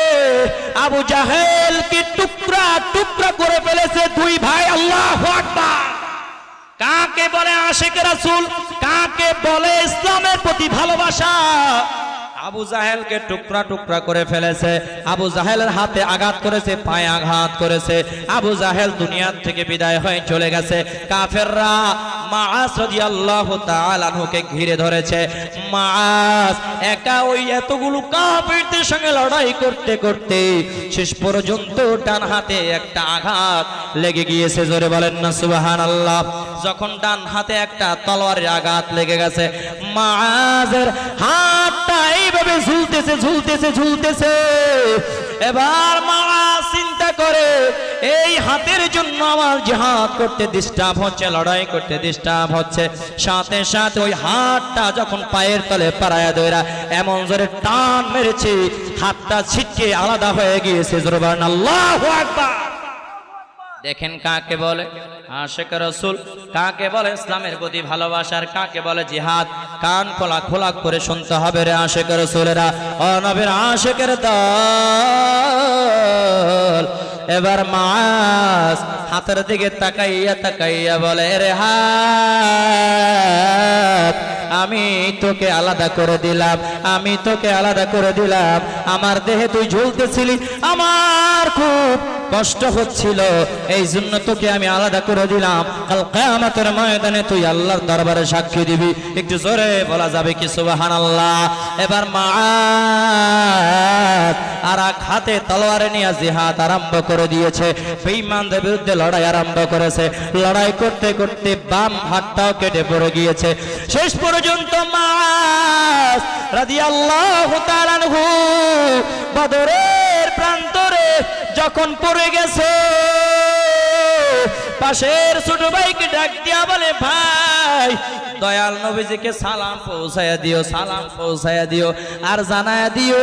আবু জাহেলকে টুকরা করে ফেলেছে দুই ভাই। আল্লাহু আকবার। কাকে বলে আশিক রাসূল, কাকে বলে ইসলামের প্রতি ভালোবাসা? আবু জাহেলকে টুকরা করে ফেলেছে। আবু জাহেলের হাতে আঘাত করেছে, পায়ে আঘাত করেছে। আবু জাহেল দুনিয়া থেকে বিদায় হয়ে চলে গেছে। কাফেররা মাআস রাদিয়াল্লাহু তাআলা আনহুকে ঘিরে ধরেছে। মাআস একা ওই এতগুলো কাফেরদের সঙ্গে লড়াই করতে শেষ পর্যন্ত ডান হাতে একটা আঘাত লেগে গিয়েছে। জোরে বলেন না সুবহানাল্লাহ। যখন ডান হাতে একটা তলোয়ারের আঘাত লেগে গেছে, মাআসের হাতটা এইভাবে ঝুলতেছে। এবার মাআস চিন্তা করে, এই হাতের জন্য আমার জিহাদ করতে ডিস্টার্ব হচ্ছে, লড়াই করতে ডিস্টার্ব হচ্ছে। সাথে সাথে ওই হাতটা যখন পায়ের তলে পাড়ায়া ধরা এমন জোরে টান মেরেছে, হাতটা ছিটকে আলাদা হয়ে গিয়েছে। জোরে বলেন আল্লাহু আকবার। দেখেন কাকে বলে আশিক রাসূল, কাকে বলে ইসলামের প্রতি ভালোবাসার, কাকে বলে জিহাদ। কান খোলা খোলা করে শুনতে হবে রে আশিক রাসূলেরা, ও নবীর আশিকের দল। এবার মাস হাতের দিকে তাকাইয়া তাকাইয়া বলে, রে হাত, আমি তোকে আলাদা করে দিলাম, আমি তোকে আলাদা করে দিলাম। আমার দেহে তুই ঝুলতেছিলি, আমার খুব কষ্ট হচ্ছিল, এই জন্য তোকে আমি আলাদা করে দিলাম। কাল কিয়ামতের ময়দানে তুই আল্লাহর দরবারে সাক্ষী দিবি। একটু জোরে বলা যাবে কি সুবহানাল্লাহ? এবার মুআজ আর এক হাতে তলোয়ার নিয়ে জিহাদ আরম্ভ করে দিয়েছে, বেঈমানদের বিরুদ্ধে লড়াই আরম্ভ করেছে। লড়াই করতে করতে বাম হাতটাও কেটে পড়ে গিয়েছে। শেষ পর্যন্ত মুআজ রাদিয়াল্লাহু তাআলা আনহু বদরের প্রান্তরে যখন পড়ে গেছে, পাশের ছোট ভাইকে ডাক দিয়া বলে, ভাই দয়াল নবীজিকে সালাম পৌঁছায়া দিও, সালাম পৌঁছায়া দিও, আর জানায়া দিও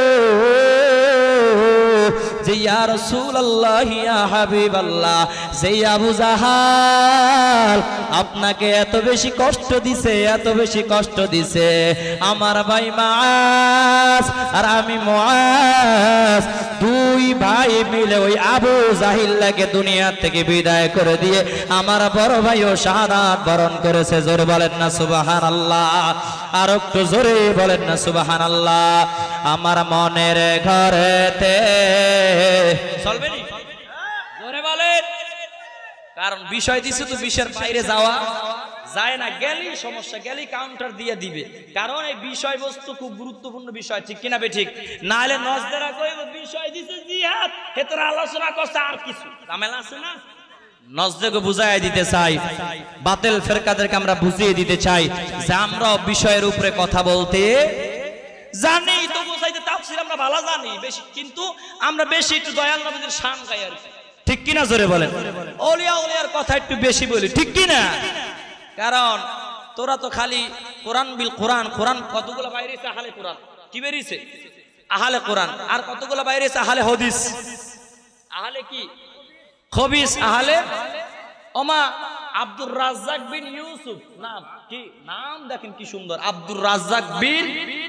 যে ইয়া রাসূলুল্লাহ ইয়া হাবিবাল্লাহ, যে আবু জাহাল আপনাকে এত বেশি কষ্ট দিছে, এত বেশি কষ্ট দিছে, আমার ভাই মুআজ আর আমি মুআজ দুই ভাই মিলে ওই আবু জাহিলকে দুনিয়া থেকে বিদায় করে দিয়ে আমার বড় ভাইও শাহাদাত বরণ করেছে। জোরে বলেন না সুবহানাল্লাহ? আর একটু জোরে বলেন না সুবহানাল্লাহ? আমার মনের ঘরেতে চলবে নি? জোরে বলেন। কারণ বিষয় দিছে তো বিষয়ের বাইরে যাওয়া যায় না, গেলেই সমস্যা, গেলেই কাউন্টার দিয়ে দিবে। কারণ এই বিষয়বস্তু খুব গুরুত্বপূর্ণ বিষয়, ঠিক কিনা বেঠিক? না হলে নজদেরা কইব বিষয় দিছে জিহাদ, হেতরা আলোচনা করছে আর কিছু ঝামেলা আছে না। নজদেরকে বুঝাই দিতে চাই, বাতিল ফেরকাদেরকে আমরা বুঝিয়ে দিতে চাই যে আমরা বিষয়ের উপরে কথা বলতে জানি, তো বুঝাইতে তাফসীর আমরা ভালো জানি বেশি, কিন্তু আমরা বেশি একটু দয়াল নবীদের শান গাই আর কি, ঠিক কিনা? জোরে বলেন। ওলিয়া ওলিয়ার কথা একটু বেশি বলি, ঠিক কিনা? কারণ তোরা তো খালি কোরআন বিল কোরআন, কোরআন কতগুলো বাইরে আছে আহলে কোরআন, কি বেরিয়েছে? আহলে কোরআন। আর কতগুলো বাইরে আছে আহলে হাদিস, আহলে কি খবিস, আহলে ওমা। আব্দুর রাজ্জাক বিন ইউসুফ নাম, কি নাম দেখেন কি সুন্দর, আব্দুর রাজ্জাক বিন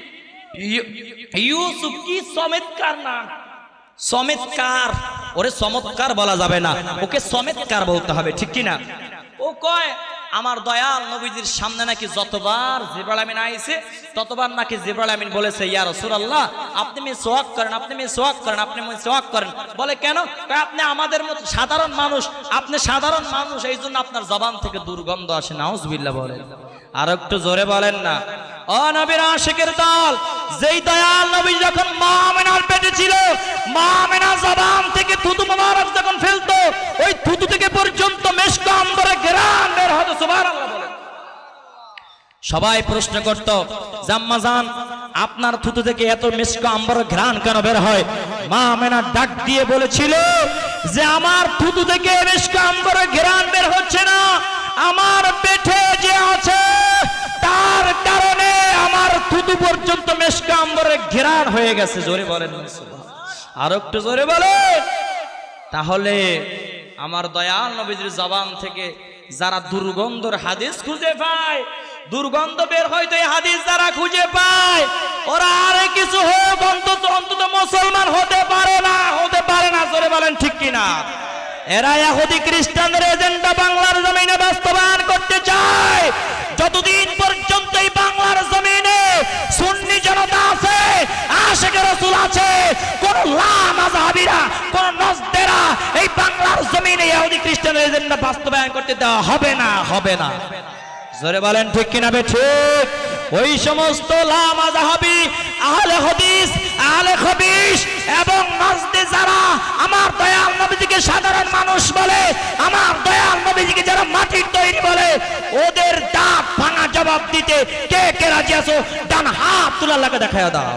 ইউসুফ, কি চমৎকার নাম, চমৎকার। ওরে চমৎকার বলা যাবে না, ওকে চমৎকার বলতে হবে, ঠিক কিনা? ও কয় আমার দয়াল নবীজির সামনে নাকি যতবার জিবরাইল আমিন আইছে ততবার নাকি জিবরাইল আমিন বলেছে, ইয়া রাসূলুল্লাহ আপনি মিসওয়াক করেন, আপনি মিসওয়াক করেন, আপনি মিসওয়াক করেন। বলে কেন? আপনি আমাদের মতো সাধারণ মানুষ, আপনি সাধারণ মানুষ, এই জন্য আপনার জবান থেকে দুর্গন্ধ আসে। নাউজুবিল্লাহ বলেন। আর একটু জোরে বলেন না। ও নবীর আশিকের দল, যেই দয়াল নবী যখন মা আমিনার পেটে ছিল, মা আমিনা জবান থেকে থুতু মোবারক যখন ফেলতো, ওই থুতু থেকে পর্যন্ত মেশক আম্বরে ঘ্রাণ বের হতো। সুবহানাল্লাহ বলেন। সবাই প্রশ্ন করত, জাম্মাজান আপনার থুতু থেকে এত মেশক আম্বরে ঘ্রাণ কেন বের হয়? মা আমিনা ডাক দিয়ে বলেছিল যে আমার থুতু থেকে মেশক আম্বরে ঘ্রাণ বের হচ্ছে না, আমার পেটে যে আছে তার কারণে আমার থুতু পর্যন্ত মেশক আম্বরে ঘ্রাণ হয়ে গেছে। জোরে বলেন। আর একটু জোরে বলেন। তাহলে আমার দয়াল নবীজির জবান থেকে যারা দুর্গন্ধর হাদিস খুঁজে পায়, দুর্গন্ধ বের হয়, তো এই হাদিস যারা খুঁজে পায় ওরা আরে কিছু হোক অন্তত মুসলমান হতে পারে না, হতে পারে না। জোরে বলেন ঠিক কিনা? এরা ইহুদি খ্রিস্টানদের এজেন্ডা বাংলার জমিনে বাস্তবায়ন করতে চায়। যতদিন পর্যন্ত এই বাংলার জমিনে সুন্নি জনতা আছে, আশিকে রাসূল আছে, কোন লামাযহাবীরা, কোন নজদেরা এই বাংলার জমিনে ইহুদি খ্রিস্টানদের এজেন্ডা বাস্তবায়ন করতে দেওয়া হবে না, হবে না। জোরে বলেন ঠিক কিনা বেঠিক? ওই সমস্ত লামাযহাবী, আহলে হাদিস, আহলে খবিস এবং নজদে যারা আমার দয়াল নবীজিকে সাধারণ মানুষ বলে, আমার দয়াল নবীজিকে যারা মাটির তৈরি বলে, ওদের দাঁত ভাঙা জবাব দিতে কে কে রাজি আছো? ডান হাত তুলে আল্লাহকে দেখায়া দাও।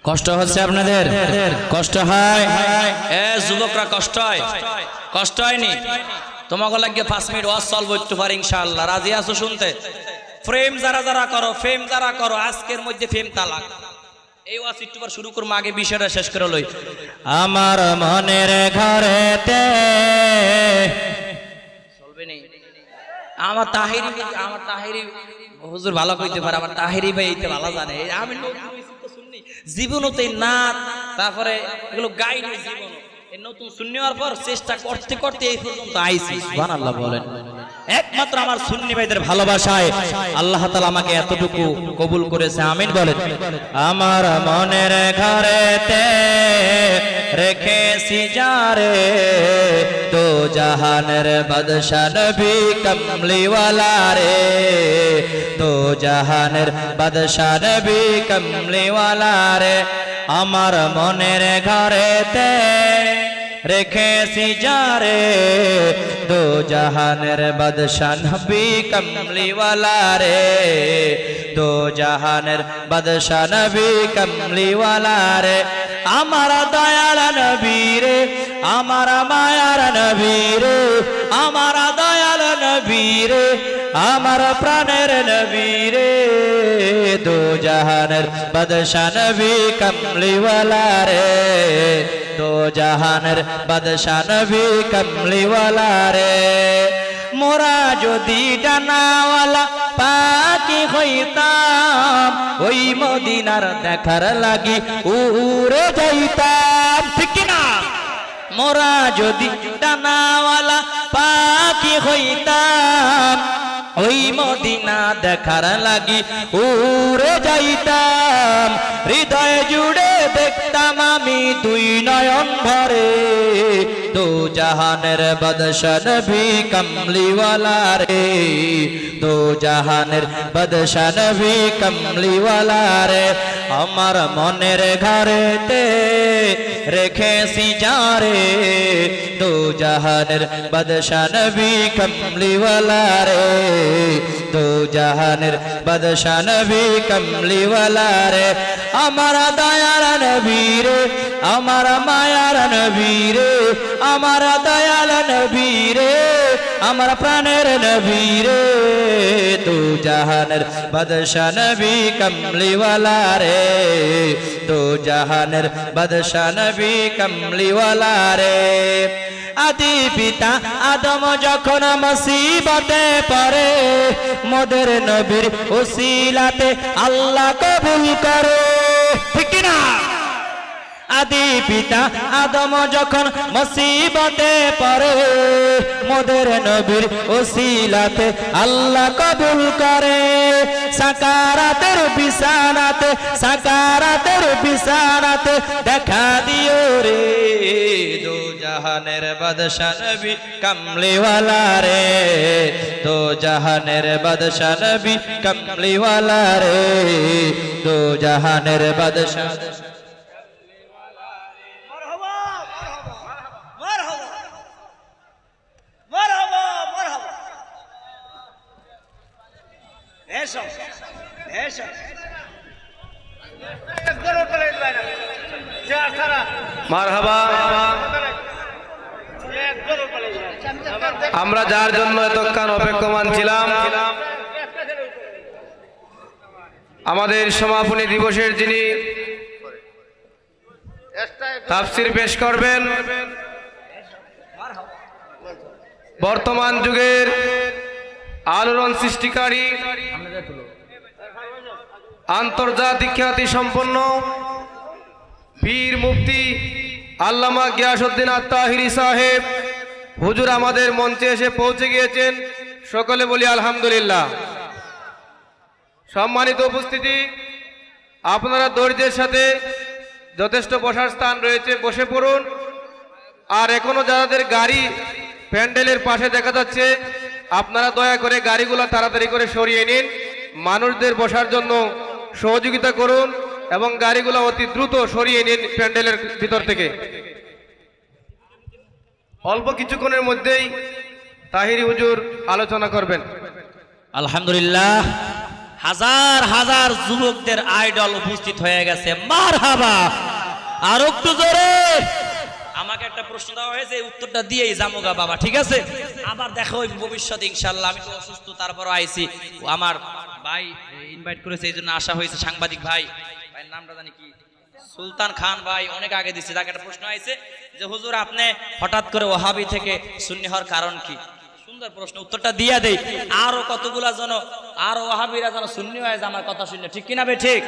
কষ্ট হচ্ছে আপনাদের? কষ্ট হয়? যুবকরা কষ্ট হয়? কষ্ট হয়নি? তোমাকে লাগে 5 মিনিট ওয়াজ সলভ করতে পারি ইনশাআল্লাহ। রাজি আছো শুনতে? ফ্রেম যারা যারা করো, ফ্রেম যারা করো, আজকের মধ্যে ফ্রেম তালাক। এই ওয়াজ একটু পর শুরু করবো, আগে বিষয়টা শেষ করে লই। আমার মনের ঘরেতে চলবে নেই। আমার তাহিরি হুজুর ভালো কইতে পারে, আমার তাহিরি ভাই এইতে ভালো জানে। আমি জীবনতে না, তারপরে এগুলো গাই নেই জীবন, এই নতুন সুন্নি হওয়ার পর চেষ্টা করতে করতে এই পর্যন্ত আইছি। সুবহানাল্লাহ বলেন। একমাত্র আমার সুন্নি ভাইদের ভালোবাসায় আল্লাহ তাআলা আমাকে এতটুকু কবুল করেছে, আমিন বলেন। আমার মনের ঘরেতে রেখেছি যারে, দো জাহানের বাদশা নবী কমলিওয়ালা রে, দো জাহানের বাদশা নবী কমলিওয়ালা রে। আমার মনের ঘরেতে রেখেছি যারে, দো জাহানের বাদশা নবী কমলিওয়ালা রে, দো জাহানের বাদশা নবী কমলিওয়ালা রে। আমার দয়াল নবী রে, আমার মায়ার নবী রে, আমার দয়াল নবী রে, আমার প্রাণের নবী রে, দো জাহানের বাদশা নবী কমলিওয়ালা রে, দো জাহানের বাদশা নবী কমলিওয়ালা রে। মোরা যদি ডানাওয়ালা পাখি হইতাম, ওই মদিনার দেখার লাগি উড়ে যাইতাম, ঠিক কিনা? মোরা যদি ডানাওয়ালা পাখি হইতাম, ওই মদিনা দেখার লাগি উড়ে যাইতাম। হৃদয় জুড়ে দেখতাম আমি দুই নয়ন ভরে, দো জাহানের বাদশা নবী কমলিওয়ালা রে, দো জাহানের বাদশা নবী কমলিওয়ালা রে। আমার মনের ঘরেতে রেখেছি যারে, দো জাহানের বাদশা নবী কমলিওয়ালা রে, দো জাহানের বাদশা নবী কমলিওয়ালা রে। আমার দয়াল নবী রে, আমার মায়ার নবী রে, আমার দয়াল নবী রে, আমার প্রাণের নবী রে, দো জাহানের বাদশা নবী কমলিওয়ালা রে, দো জাহানের বাদশা নবী কমলিওয়ালা রে। আদি পিতা আদম যখন মুসিবতে পড়ে, মোদের নবীর ওসিলাতে আল্লাহ কবুল করে, ঠিক না? আদি পিতা আদম যখন মুসিবতে পড়ে, মোদের নবীর ওসিলাতে আল্লাহ কবুল করে। সাকারাতের বিছানাতে, সাকারাতের বিছানাতে দেখা দিও রে, দো জাহানের বাদশা নবী কমলিওয়ালা রে, দো জাহানের বাদশা নবী কমলিওয়ালা রে, দো জাহানের বাদশা। মারহাবা। আমরা যার জন্য এতক্ষণ অপেক্ষমান ছিলাম, আমাদের সমাপনী দিবসের যিনি তাফসীর পেশ করবেন, বর্তমান যুগের আলোড়ন সৃষ্টিকারী, আন্তর্জাতিক খ্যাতি সম্পন্ন পীর মুফতি আল্লামা গিয়াসউদ্দিন আত-তাহিরি সাহেব হুজুর আমাদের মঞ্চে এসে পৌঁছে গিয়েছেন। সকলে বলি আলহামদুলিল্লাহ। সম্মানিত উপস্থিতি, আপনারা ধৈর্যের সাথে, যথেষ্ট বসার স্থান রয়েছে, বসে পড়ুন। আর এখনো যাদের গাড়ি প্যান্ডেলের পাশে দেখা যাচ্ছে, আপনারা দয়া করে গাড়িগুলো তাড়াতাড়ি করে সরিয়ে নিন, মানুষদের বসার জন্য সহযোগিতা করুন এবং গাড়িগুলো অতি দ্রুত সরিয়ে নিন প্যান্ডেলের ভিতর থেকে। অল্প কিছুক্ষণের মধ্যেই তাহিরি হুজুর আলোচনা করবেন। আলহামদুলিল্লাহ, হাজার হাজার যুবকদের আইডল উপস্থিত হয়ে গেছে, মারহাবা। আর একটু জোরে। আমাকে একটা প্রশ্ন দেওয়া হয়েছে, উত্তরটা দিয়েই জামুগা বাবা, ঠিক আছে? আবার দেখো ভবিষ্যতে ইনশাআল্লাহ। আমি তো অসুস্থ, তারপরও আইছি। আমার ভাই ইনভাইট করেছে, এই জন্য আসা হয়েছে। সাংবাদিক ভাই, ভাইয়ের নামটা জানি কি, সুলতান খান ভাই, অনেক আগে দিচ্ছে। তাকে একটা প্রশ্ন আইছে যে হুজুর আপনি হঠাৎ করে ওহাবি থেকে সুন্নি হওয়ার কারণ কি? সুন্দর প্রশ্ন, উত্তরটা দিয়া দেই। আরো কতগুলা যেন, আরো ওহাবিরা যেন সুন্নি হয়ে যায় আমার কথা শুনে, ঠিক কিনা বে ঠিক?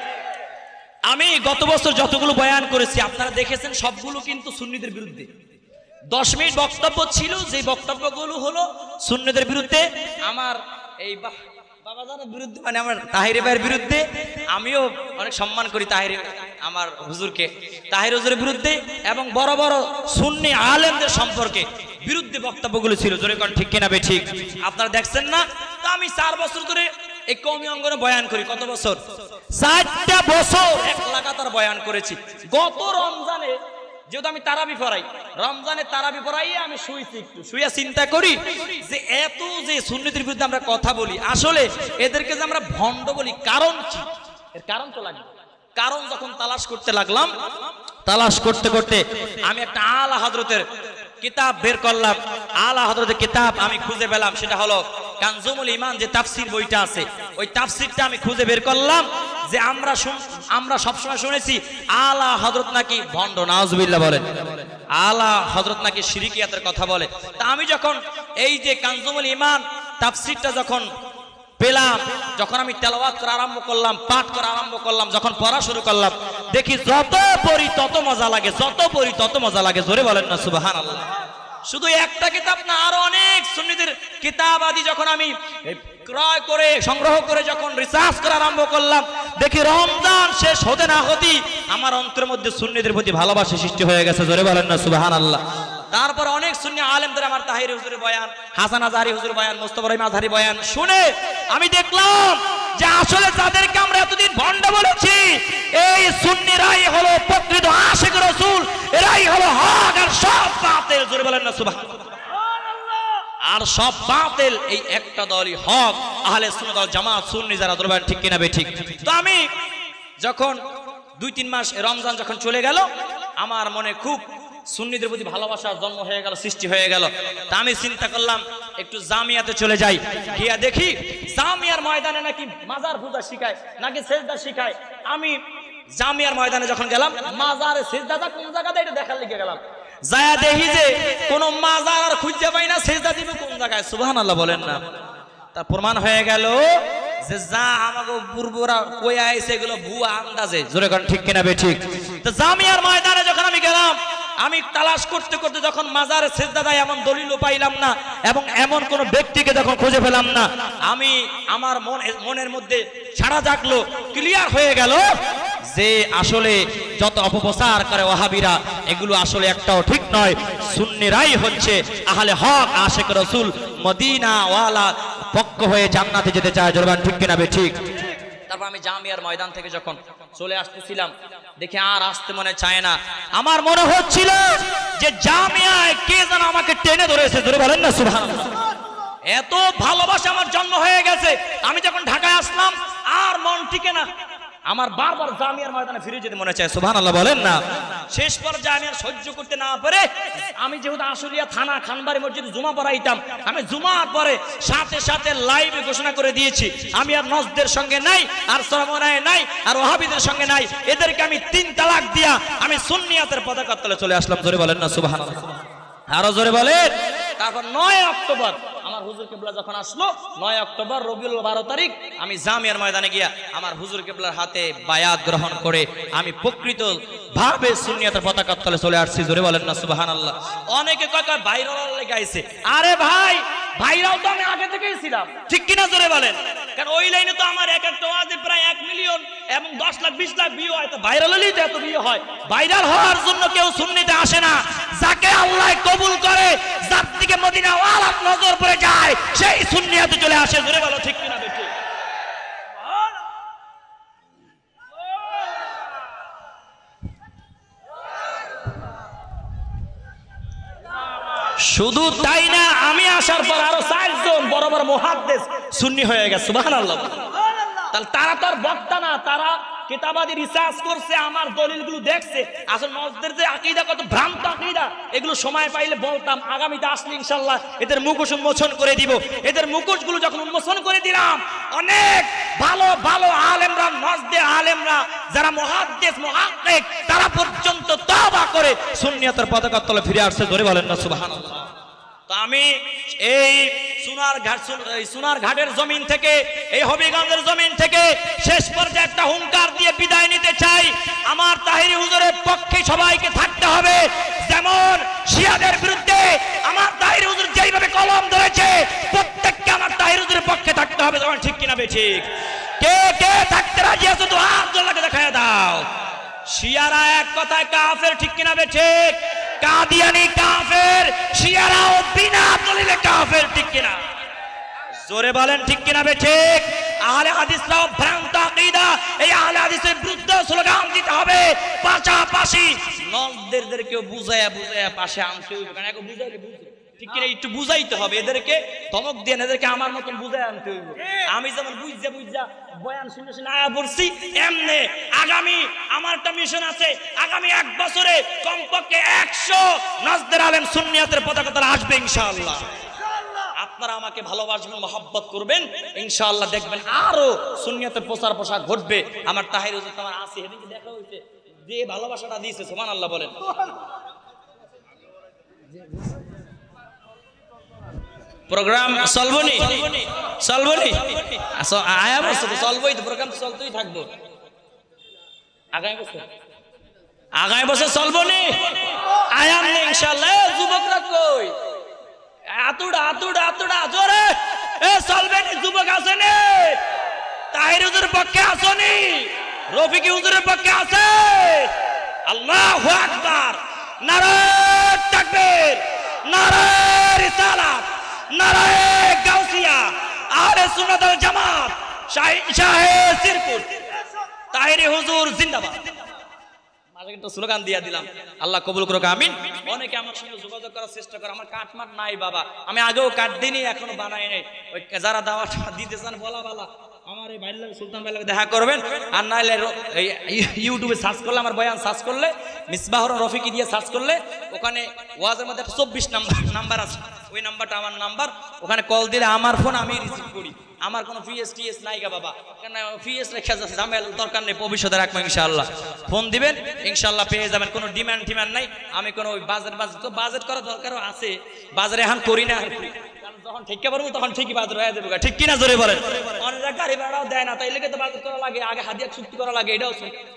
আমি গত বছর যতগুলো বয়ান করেছি আপনারা দেখেছেন, সবগুলো কিন্তু সুন্নিদের বিরুদ্ধে। 10 মিনিট বক্তব্য ছিল, যে বক্তব্যগুলো হলো সুন্নিদের বিরুদ্ধে। আমার এই বাবাজানের বিরুদ্ধে, মানে আমার তাহির ভাইয়ের বিরুদ্ধে। আমিও অনেক সম্মান করি তাহির, আমার হুজুরকে, তাহির হুজুরের বিরুদ্ধে এবং বড় বড় সুন্নি আলেমদের সম্পর্কে বিরুদ্ধে বক্তব্যগুলো ছিল। জোরে কোন ঠিক কিনা বে ঠিক? আপনারা দেখছেন না? তো আমি 4 বছর ধরে এই কওমি অঙ্গনে বয়ান করি। কত বছর? 4টা বছর এক লাগাতার বয়ান করেছি। গত রমজানে যেহেতু আমি তারাবি পড়াই, রমজানে তারাবি পড়াইয়ে আমি শুইছি, একটু শুইয়া চিন্তা করি যে এত যে সুন্নিদের বিরুদ্ধে আমরা কথা বলি, আসলে এদেরকে যে আমরা ভণ্ড বলি, কারণ কি? এর কারণ তো লাগবে। কারণ যখন তালাশ করতে লাগলাম, তালাশ করতে করতে আমি একটা আলা হযরতের কিতাব বের করলাম। আলা হযরতের কিতাব আমি খুঁজে পেলাম, সেটা হলো কানজুমুল ঈমান, যে তাফসীর বইটা আছে, ওই তাফসীরটা আমি খুঁজে বের করলাম। যে আমরা সবসময় শুনেছি আলা হযরত নাকি ভণ্ড, নাউজুবিল্লাহ বলেন। আলা হযরত নাকি শিরকিয়াতের কথা বলে। তা আমি যখন এই যে কানজুমুল ঈমান তাফসীরটা যখন পেলাম, যখন আমি তেলাওয়াত করা আরম্ভ করলাম, পাঠ করা আরম্ভ করলাম, যখন পড়া শুরু করলাম, দেখি যত পড়ি তত মজা লাগে, যত পড়ি তত মজা লাগে। জোরে বলেন না সুবহানাল্লাহ। শুধু একটা কিতাব না, আরো অনেক সুন্নিদের কিতাব আদি যখন আমি ক্রয় করে সংগ্রহ করে যখন রিসার্চ করা আরম্ভ করলাম, দেখি রমজান শেষ হতে না হতেই আমার অন্তরের মধ্যে সুন্নিদের প্রতি ভালোবাসা সৃষ্টি হয়ে গেছে। জোরে বলেন না সুবহানাল্লাহ। তারপর অনেক সুন্নি আলেমদের, আমার তাহির হুজুরের বয়ান, হাসান আজহারি হুজুর বয়ান, মুস্তাফা রহিম আজহারি বয়ান শুনে আমি দেখলাম যে আসলে যাদেরকে আমরা এতদিন ভণ্ড বলেছি, এই সুন্নিরাই হলো প্রকৃত আশিক রাসূল, এরাই হলো হক, আর সব বাতিল। জোরে বলেন না সুবহানাল্লাহ। আর সব বাতিল, এই একটা দলই হক, আহলে সুন্নাত ওয়াল জামাত, সুন্নি যারা। জোরে বলেন ঠিক কিনা বে ঠিক? তো আমি যখন 2-3 মাস রমজান যখন চলে গেল, আমার মনে খুব সুন্নিদের প্রতি ভালোবাসার জন্ম হয়ে গেল, সৃষ্টি হয়ে গেল। তা আমি চিন্তা করলাম একটু জামিয়াতে চলে যাই। গিয়া দেখি জামিয়ার ময়দানে নাকি মাজার পূজা শিখায়, নাকি সেজদা শিখায়। আমি জামিয়ার ময়দানে যখন গেলাম, মাজারে সেজদাটা কোন জায়গাতে এটা দেখার লিগে গেলাম। যায়া দেখি যে কোন মাজার আর খুঁজে পাই না, সেজদা দিব কোন জায়গায়। সুবহানাল্লাহ বলেন না। তা প্রমাণ হয়ে গেল যে যা আমাকে পূর্বরা কই আইছে এগুলো ভুয়া আন্দাজে। জোরে কোন ঠিক কিনা বে ঠিক? তো জামিয়ার ময়দানে যখন আমি গেলাম, আমি তালাশ করতে করতে যখন মাজারে সেজদা দেয় এমন দলিলও পাইলাম না, এবং এমন কোন ব্যক্তিকে যখন খুঁজে পেলাম না, আমি আমার মনের মধ্যে ছাড়া জাগলো, ক্লিয়ার হয়ে গেল যে আসলে যত অপপ্রচার করে ওয়াহাবিরা, এগুলো আসলে একটাও ঠিক নয়। সুন্নিরাই হচ্ছে আহলে হক, আশিক রাসূল, মদিনা ওয়ালা পক্ষ হয়ে জান্নাতে যেতে চায়। জোরবান ঠিক কিনা বে ঠিক? তারপর আমি জামিয়ার ময়দান থেকে যখন চলে আসতেছিলাম, দেখে আর আসতে মনে চায় না। আমার মনে হচ্ছিল যে জামিয়ায় কে যেন আমাকে টেনে ধরেছে। জোরে বলেন না সুবহানাল্লাহ। এত ভালোবাসা আমার জন্ম হয়ে গেছে। আমি যখন ঢাকায় আসলাম আর মন টিকে না, আমার বারবার জামিয়ার ময়দানে ফিরে যেতে মনে চায়। সুবহানাল্লাহ বলেন না। শেষ পর্যায়ে আমি আর সহ্য করতে না পারে, আমি যেহেতু আশুলিয়া থানা খানবাড়ি মসজিদে জুমা পড়াইতাম, আমি জুমার পরে সাথে সাথে লাইভে ঘোষণা করে দিয়েছি আমি আর নজদের সঙ্গে নাই, আর চরমনায় নাই, আর ওয়াহাবিদের সঙ্গে নাই। এদেরকে আমি 3 তালাক দিয়া আমি সুন্নিয়াতের পতাকা তলে চলে আসলাম। জোরে বলেন না সুবহানাল্লাহ। আরো জোরে বলেন। তারপর 9 অক্টোবর আমার হুজুর কিবলা যখন আসলো, 9 অক্টোবর রবিউল 12 তারিখ, আমি জামিয়ার ময়দানে গিয়া আমার হুজুর কিবলার হাতে বায়াত গ্রহণ করে আমি প্রকৃত ভাবে সুন্নিয়াতের পতাকা তলে চলে আসছি। জোরে বলেন না সুবহানাল্লাহ। অনেকে কয় ভাইরাল লেগে আইছে। আরে ভাই, ভাইরাল তো আমি আগে থেকেই ছিলাম, ঠিক কিনা? জোরে বলেন। কারণ ওই লাইনে তো আমার এক একটা ওয়াজে প্রায় 1 মিলিয়ন এবং 10 লাখ 20 লাখ ভিউ হয়। তো ভাইরাল হলেই তো এত ভিউ হয়। ভাইরাল হওয়ার জন্য কেউ সুন্নিতে আসে না। যাকে আল্লাহ কবুল করে, যার দিকে মদিনা ওয়ালার নজর পড়ে যায়, সেই সুন্নিয়াতে চলে আসে। জোরে বলো ঠিক কিনা বেঠিক? শুধু তাই না, আমি আসার পর আরো 4 জন বড় বড় মুহাদ্দিস সুন্নি হয়ে গেছে। সুবহানাল্লাহ। তাহলে তারা তো আর বক্তা না, তারা কিতাবাদি রিসার্চ করছে, আমার দলিলগুলো দেখছে। আসলে নজদের যে আকীদা কত ভ্রান্ত আকীদা, এগুলো সময় পাইলে বলতাম, আগামীতে আসলে ইনশাআল্লাহ এদের মুখোশ উন্মোচন করে দিব। এদের মুখোশগুলো যখন উন্মোচন করে দিলাম, অনেক ভালো ভালো আলেমরা, নজদে আলেমরা যারা মুহাদ্দিস মুহাক্কিক, তারা পর্যন্ত তওবা করে সুন্নিয়তের পতাকার তলে ফিরে আসছে। ধরে বলেন না সুবহানাল্লাহ। তো আমি এই সোনার ঘাটের জমিন থেকে, এই হবিগঞ্জের জমিন থেকে শেষ পর্যায়ে একটা হুঙ্কার দিয়ে বিদায় নিতে চাই। আমার তাহিরি হুজুরের পক্ষে সবাইকে থাকতে হবে। যেমন শিয়াদের বিরুদ্ধে আমার তাহিরি হুজুর যেইভাবে কলম ধরেছে, প্রত্যেককে আমার তাহিরি হুজুরের পক্ষে থাকতে হবে। তখন ঠিক কিনা বেঠিক? কে কে থাকতে রাজি আছে তো হাত জোড়াকে দেখায় দাও। শিয়ারা এক কথায় কাফের, ঠিক কিনা বেঠিক? কাদিয়ানি কাফের, শিয়ারাও বিনা দলিলে কাফের, ঠিক কিনা? জোরে বলেন ঠিক কিনা বেঠিক? আহলে হাদিসরাও ভ্রান্ত আকীদা, এই আহলে হাদিসের বিরুদ্ধে স্লোগান দিতে হবে। পাশাপাশি নজদেরকেও বুঝায়া বুঝায়া পাশে আনতে হবে। কারণ একে বুঝাইলে বুঝবে, ঠিক কিনা? একটু বুঝাইতে হবে, এদেরকে ধমক দিয়ে এদেরকে আমার মতন বুঝায় আনতে হইব। আমি যেমন বুঝা বয়ান শুনে শুনে আয়া পড়ছি, এমনি আগামী আমার একটা মিশন আছে, আগামী 1 বছরে কমপক্ষে 100 নজদের আলেম সুন্নিয়তের পতাকা তলে আসবে ইনশাআল্লাহ। আপনারা আমাকে ভালোবাসবেন, মহব্বত করবেন, ইনশাআল্লাহ দেখবেন আরো সুন্নিয়তের প্রচার প্রসার ঘটবে। আমার তাহির হুজুর আমার আছে, এদিকে দেখা হইছে, যে ভালোবাসাটা দিয়েছে, সুবহানাল্লাহ বলেন। প্রোগ্রাম চলবনি আয়া বছর তো চলবই, তো প্রোগ্রাম তো চলতেই থাকবো। আগামী বছর চলবনি আয়াম নেই ইনশাআল্লাহ। যুবকরা কই? আতুড়া জোরে চলবে নি? যুবক আছে নি? তাহির হুজুরের পক্ষে আসনি? রফিকি হুজুরের পক্ষে আছে? আল্লাহু আকবার, নারায়ে তাকবীর, নারায়ে রিসালাত, নারায়ে গাউসিয়া, আহলে সুন্নাত ওয়াল জামাত, শাহে সিরপুর, তাহিরি হুজুর জিন্দাবাদ। মাঝে স্লোগান দিয়ে দিলাম, আল্লাহ কবুল করুক, আমিন। অনেকে আমার সঙ্গে যোগাযোগ করার চেষ্টা করে, আমার কাটমাট নাই বাবা, আমি আগেও কাট দিইনি, এখনো বানাই নাই। ওই যারা দাওয়াত দিতে চান বলা আমার এই ভাই সুলতান ভাই দেখা করবেন। আর নাইলে ইউটিউবে সার্চ করলে, আমার বয়ান সার্চ করলে, মিসবাহুর রফিকি দিয়ে সার্চ করলে, ওখানে ওয়াজের মধ্যে 24 নাম্বার আছে, ওই নাম্বারটা আমার নাম্বার। ওখানে কল দিলে আমার ফোন আমি রিসিভ করি। আমার কোনো টিএস নাই গা বাবা, কেন পিএস রেখে যাচ্ছে, ঝামেলা দরকার নেই, ভবিষ্যতে রাখবো ইনশাআল্লাহ। ফোন দিবেন ইনশাআল্লাহ পেয়ে যাবেন, কোনো ডিমান্ড নাই। আমি কোনো ওই বাজেট করার দরকারও আছে, বাজারে এখন করি না। যখন ঠিক পারবো তখন ঠিকই বাজার হয়ে যাবে, ঠিক কিনা জোরে বলেন? অনেকটা গাড়ি ভাড়াও দেয় না, তাই লেগে তো বাজার করা লাগে, আগে হাদিয়া চুক্তি করা লাগে, এটাও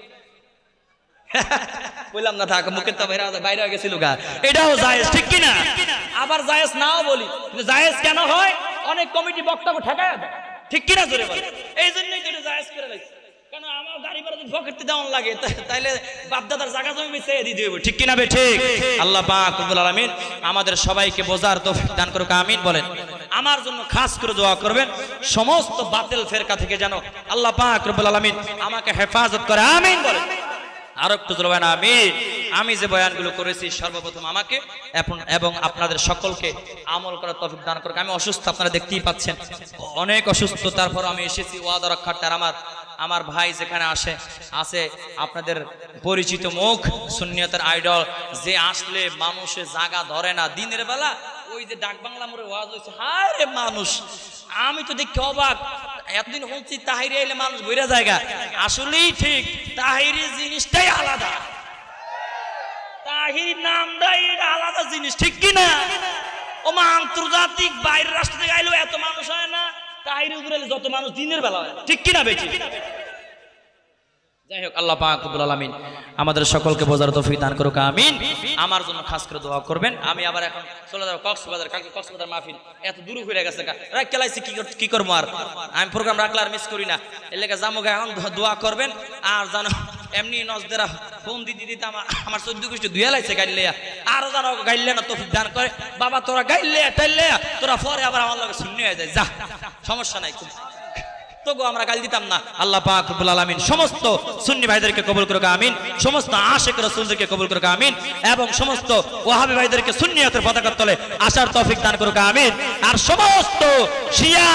বললাম না, থাক মুখে তো বাইরে হয়ে গেছিল গা, এটাও জায়েজ, ঠিক কিনা? আবার জায়েজ নাও বলি, কিন্তু জায়েজ কেন হয়? অনেক কমিটি বক্তব্য ঠেকায় দেয়, ঠিক কিনা জোরে বলেন? এই জন্যই তো জায়েজ করে লাগছে। কেন আমার গাড়ি ভাড়া যদি পকেটে দেওয়ান লাগে, তাইলে বাপদাদার জায়গা জমি বেচে দিয়ে দেব, ঠিক কিনা বেঠিক? আল্লাহ পাক রব্বুল আলামিন আমাদের সবাইকে বোঝার তৌফিক দান করুক, আমিন বলেন। আমার জন্য খাস করে দোয়া করবেন, সমস্ত বাতিল ফেরকা থেকে যেন আল্লাহ পাক রব্বুল আলামিন আমাকে হেফাজত করে, আমিন বলেন। আর একটু বলবেন আমিন। আমি যে বয়ানগুলো করেছি সর্বপ্রথম আমাকে এবং আপনাদের সকলকে আমল করার তৌফিক দান করুক। আমি অসুস্থ, আপনারা দেখতেই পাচ্ছেন, অনেক অসুস্থ, তারপর আমি এসেছি ওয়াদা রক্ষার্থে। আর আমার ভাই যেখানে আছে আপনাদের পরিচিত মুখ, সুন্নিয়তের আইডল, যে আসলে মানুষের জায়গা ধরে না। দিনের বেলা ওই যে ডাক বাংলা মোড়ে ওয়াজ হয়েছে, হায় রে মানুষ, আমি তো দেখি অবাক। এতদিন বলছি তাহিরি আইলে মানুষ বইরা জায়গা, আসলেই ঠিক, তাহিরি জিনিসটাই আলাদা, তাহিরি নামটাই আলাদা জিনিস, ঠিক কিনা? ও মা আন্তর্জাতিক বাইরের রাষ্ট্র থেকে আইলেও এত মানুষ হয় না, তাহিরি হুজুর যত মানুষ দিনের বেলা হয়, ঠিক কিনা বেশি? যাই হোক, আল্লাহ পাক রব্বুল আলামিন আমাদের সকলকে বোঝার তৌফিক দান করুক, আমিন। আমার জন্য খাস করে দোয়া করবেন। আমি আবার এখন চলে যাব কক্সবাজার, কালকে কক্সবাজার মাহফিল, এত দূর হয়ে গেছে, কেলাইছি কি করবো, আর আমি প্রোগ্রাম রাখলে আর মিস করি না, এর লেগে জামুগা এখন দোয়া করবেন। আর জানো এমনি নজদেরা ফোন দিতে আমার 14 গোষ্ঠী ধুয়ে লাইছে গাইলে, আরো জানো গাইলে না তৌফিক দান করে, বাবা তোরা গাইলে টাইলে তোরা পরে আবার আমার লগে শূন্য হয়ে যায়, যা সমস্যা নাই, তবু আমরা গাল দিতাম না। আল্লাহ পাক রব্বুল আলামিন সমস্ত সুন্নি ভাইদেরকে কবুল করুক, আমিন। সমস্ত আশিক রাসূলদেরকে কবুল করুক, আমিন। এবং সমস্ত ওয়াহাবি ভাইদেরকে সুন্নিয়তের পতাকার তলে আসার তৌফিক দান করুক, আমিন। আর সমস্ত শিয়া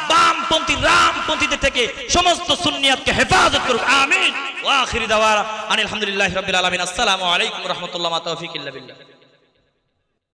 বামপন্থী রামপন্থীদের থেকে সমস্ত সুন্নিয়াতকে হেফাজত করুক, আমিন। ওয়া আখিরি দাওয়ানা আনিল হামদুলিল্লাহি রাব্বিল আলামিন। আসসালামু আলাইকুম ওয়া রাহমাতুল্লাহি ওয়া তৌফিক ইল্লা বিল্লাহ।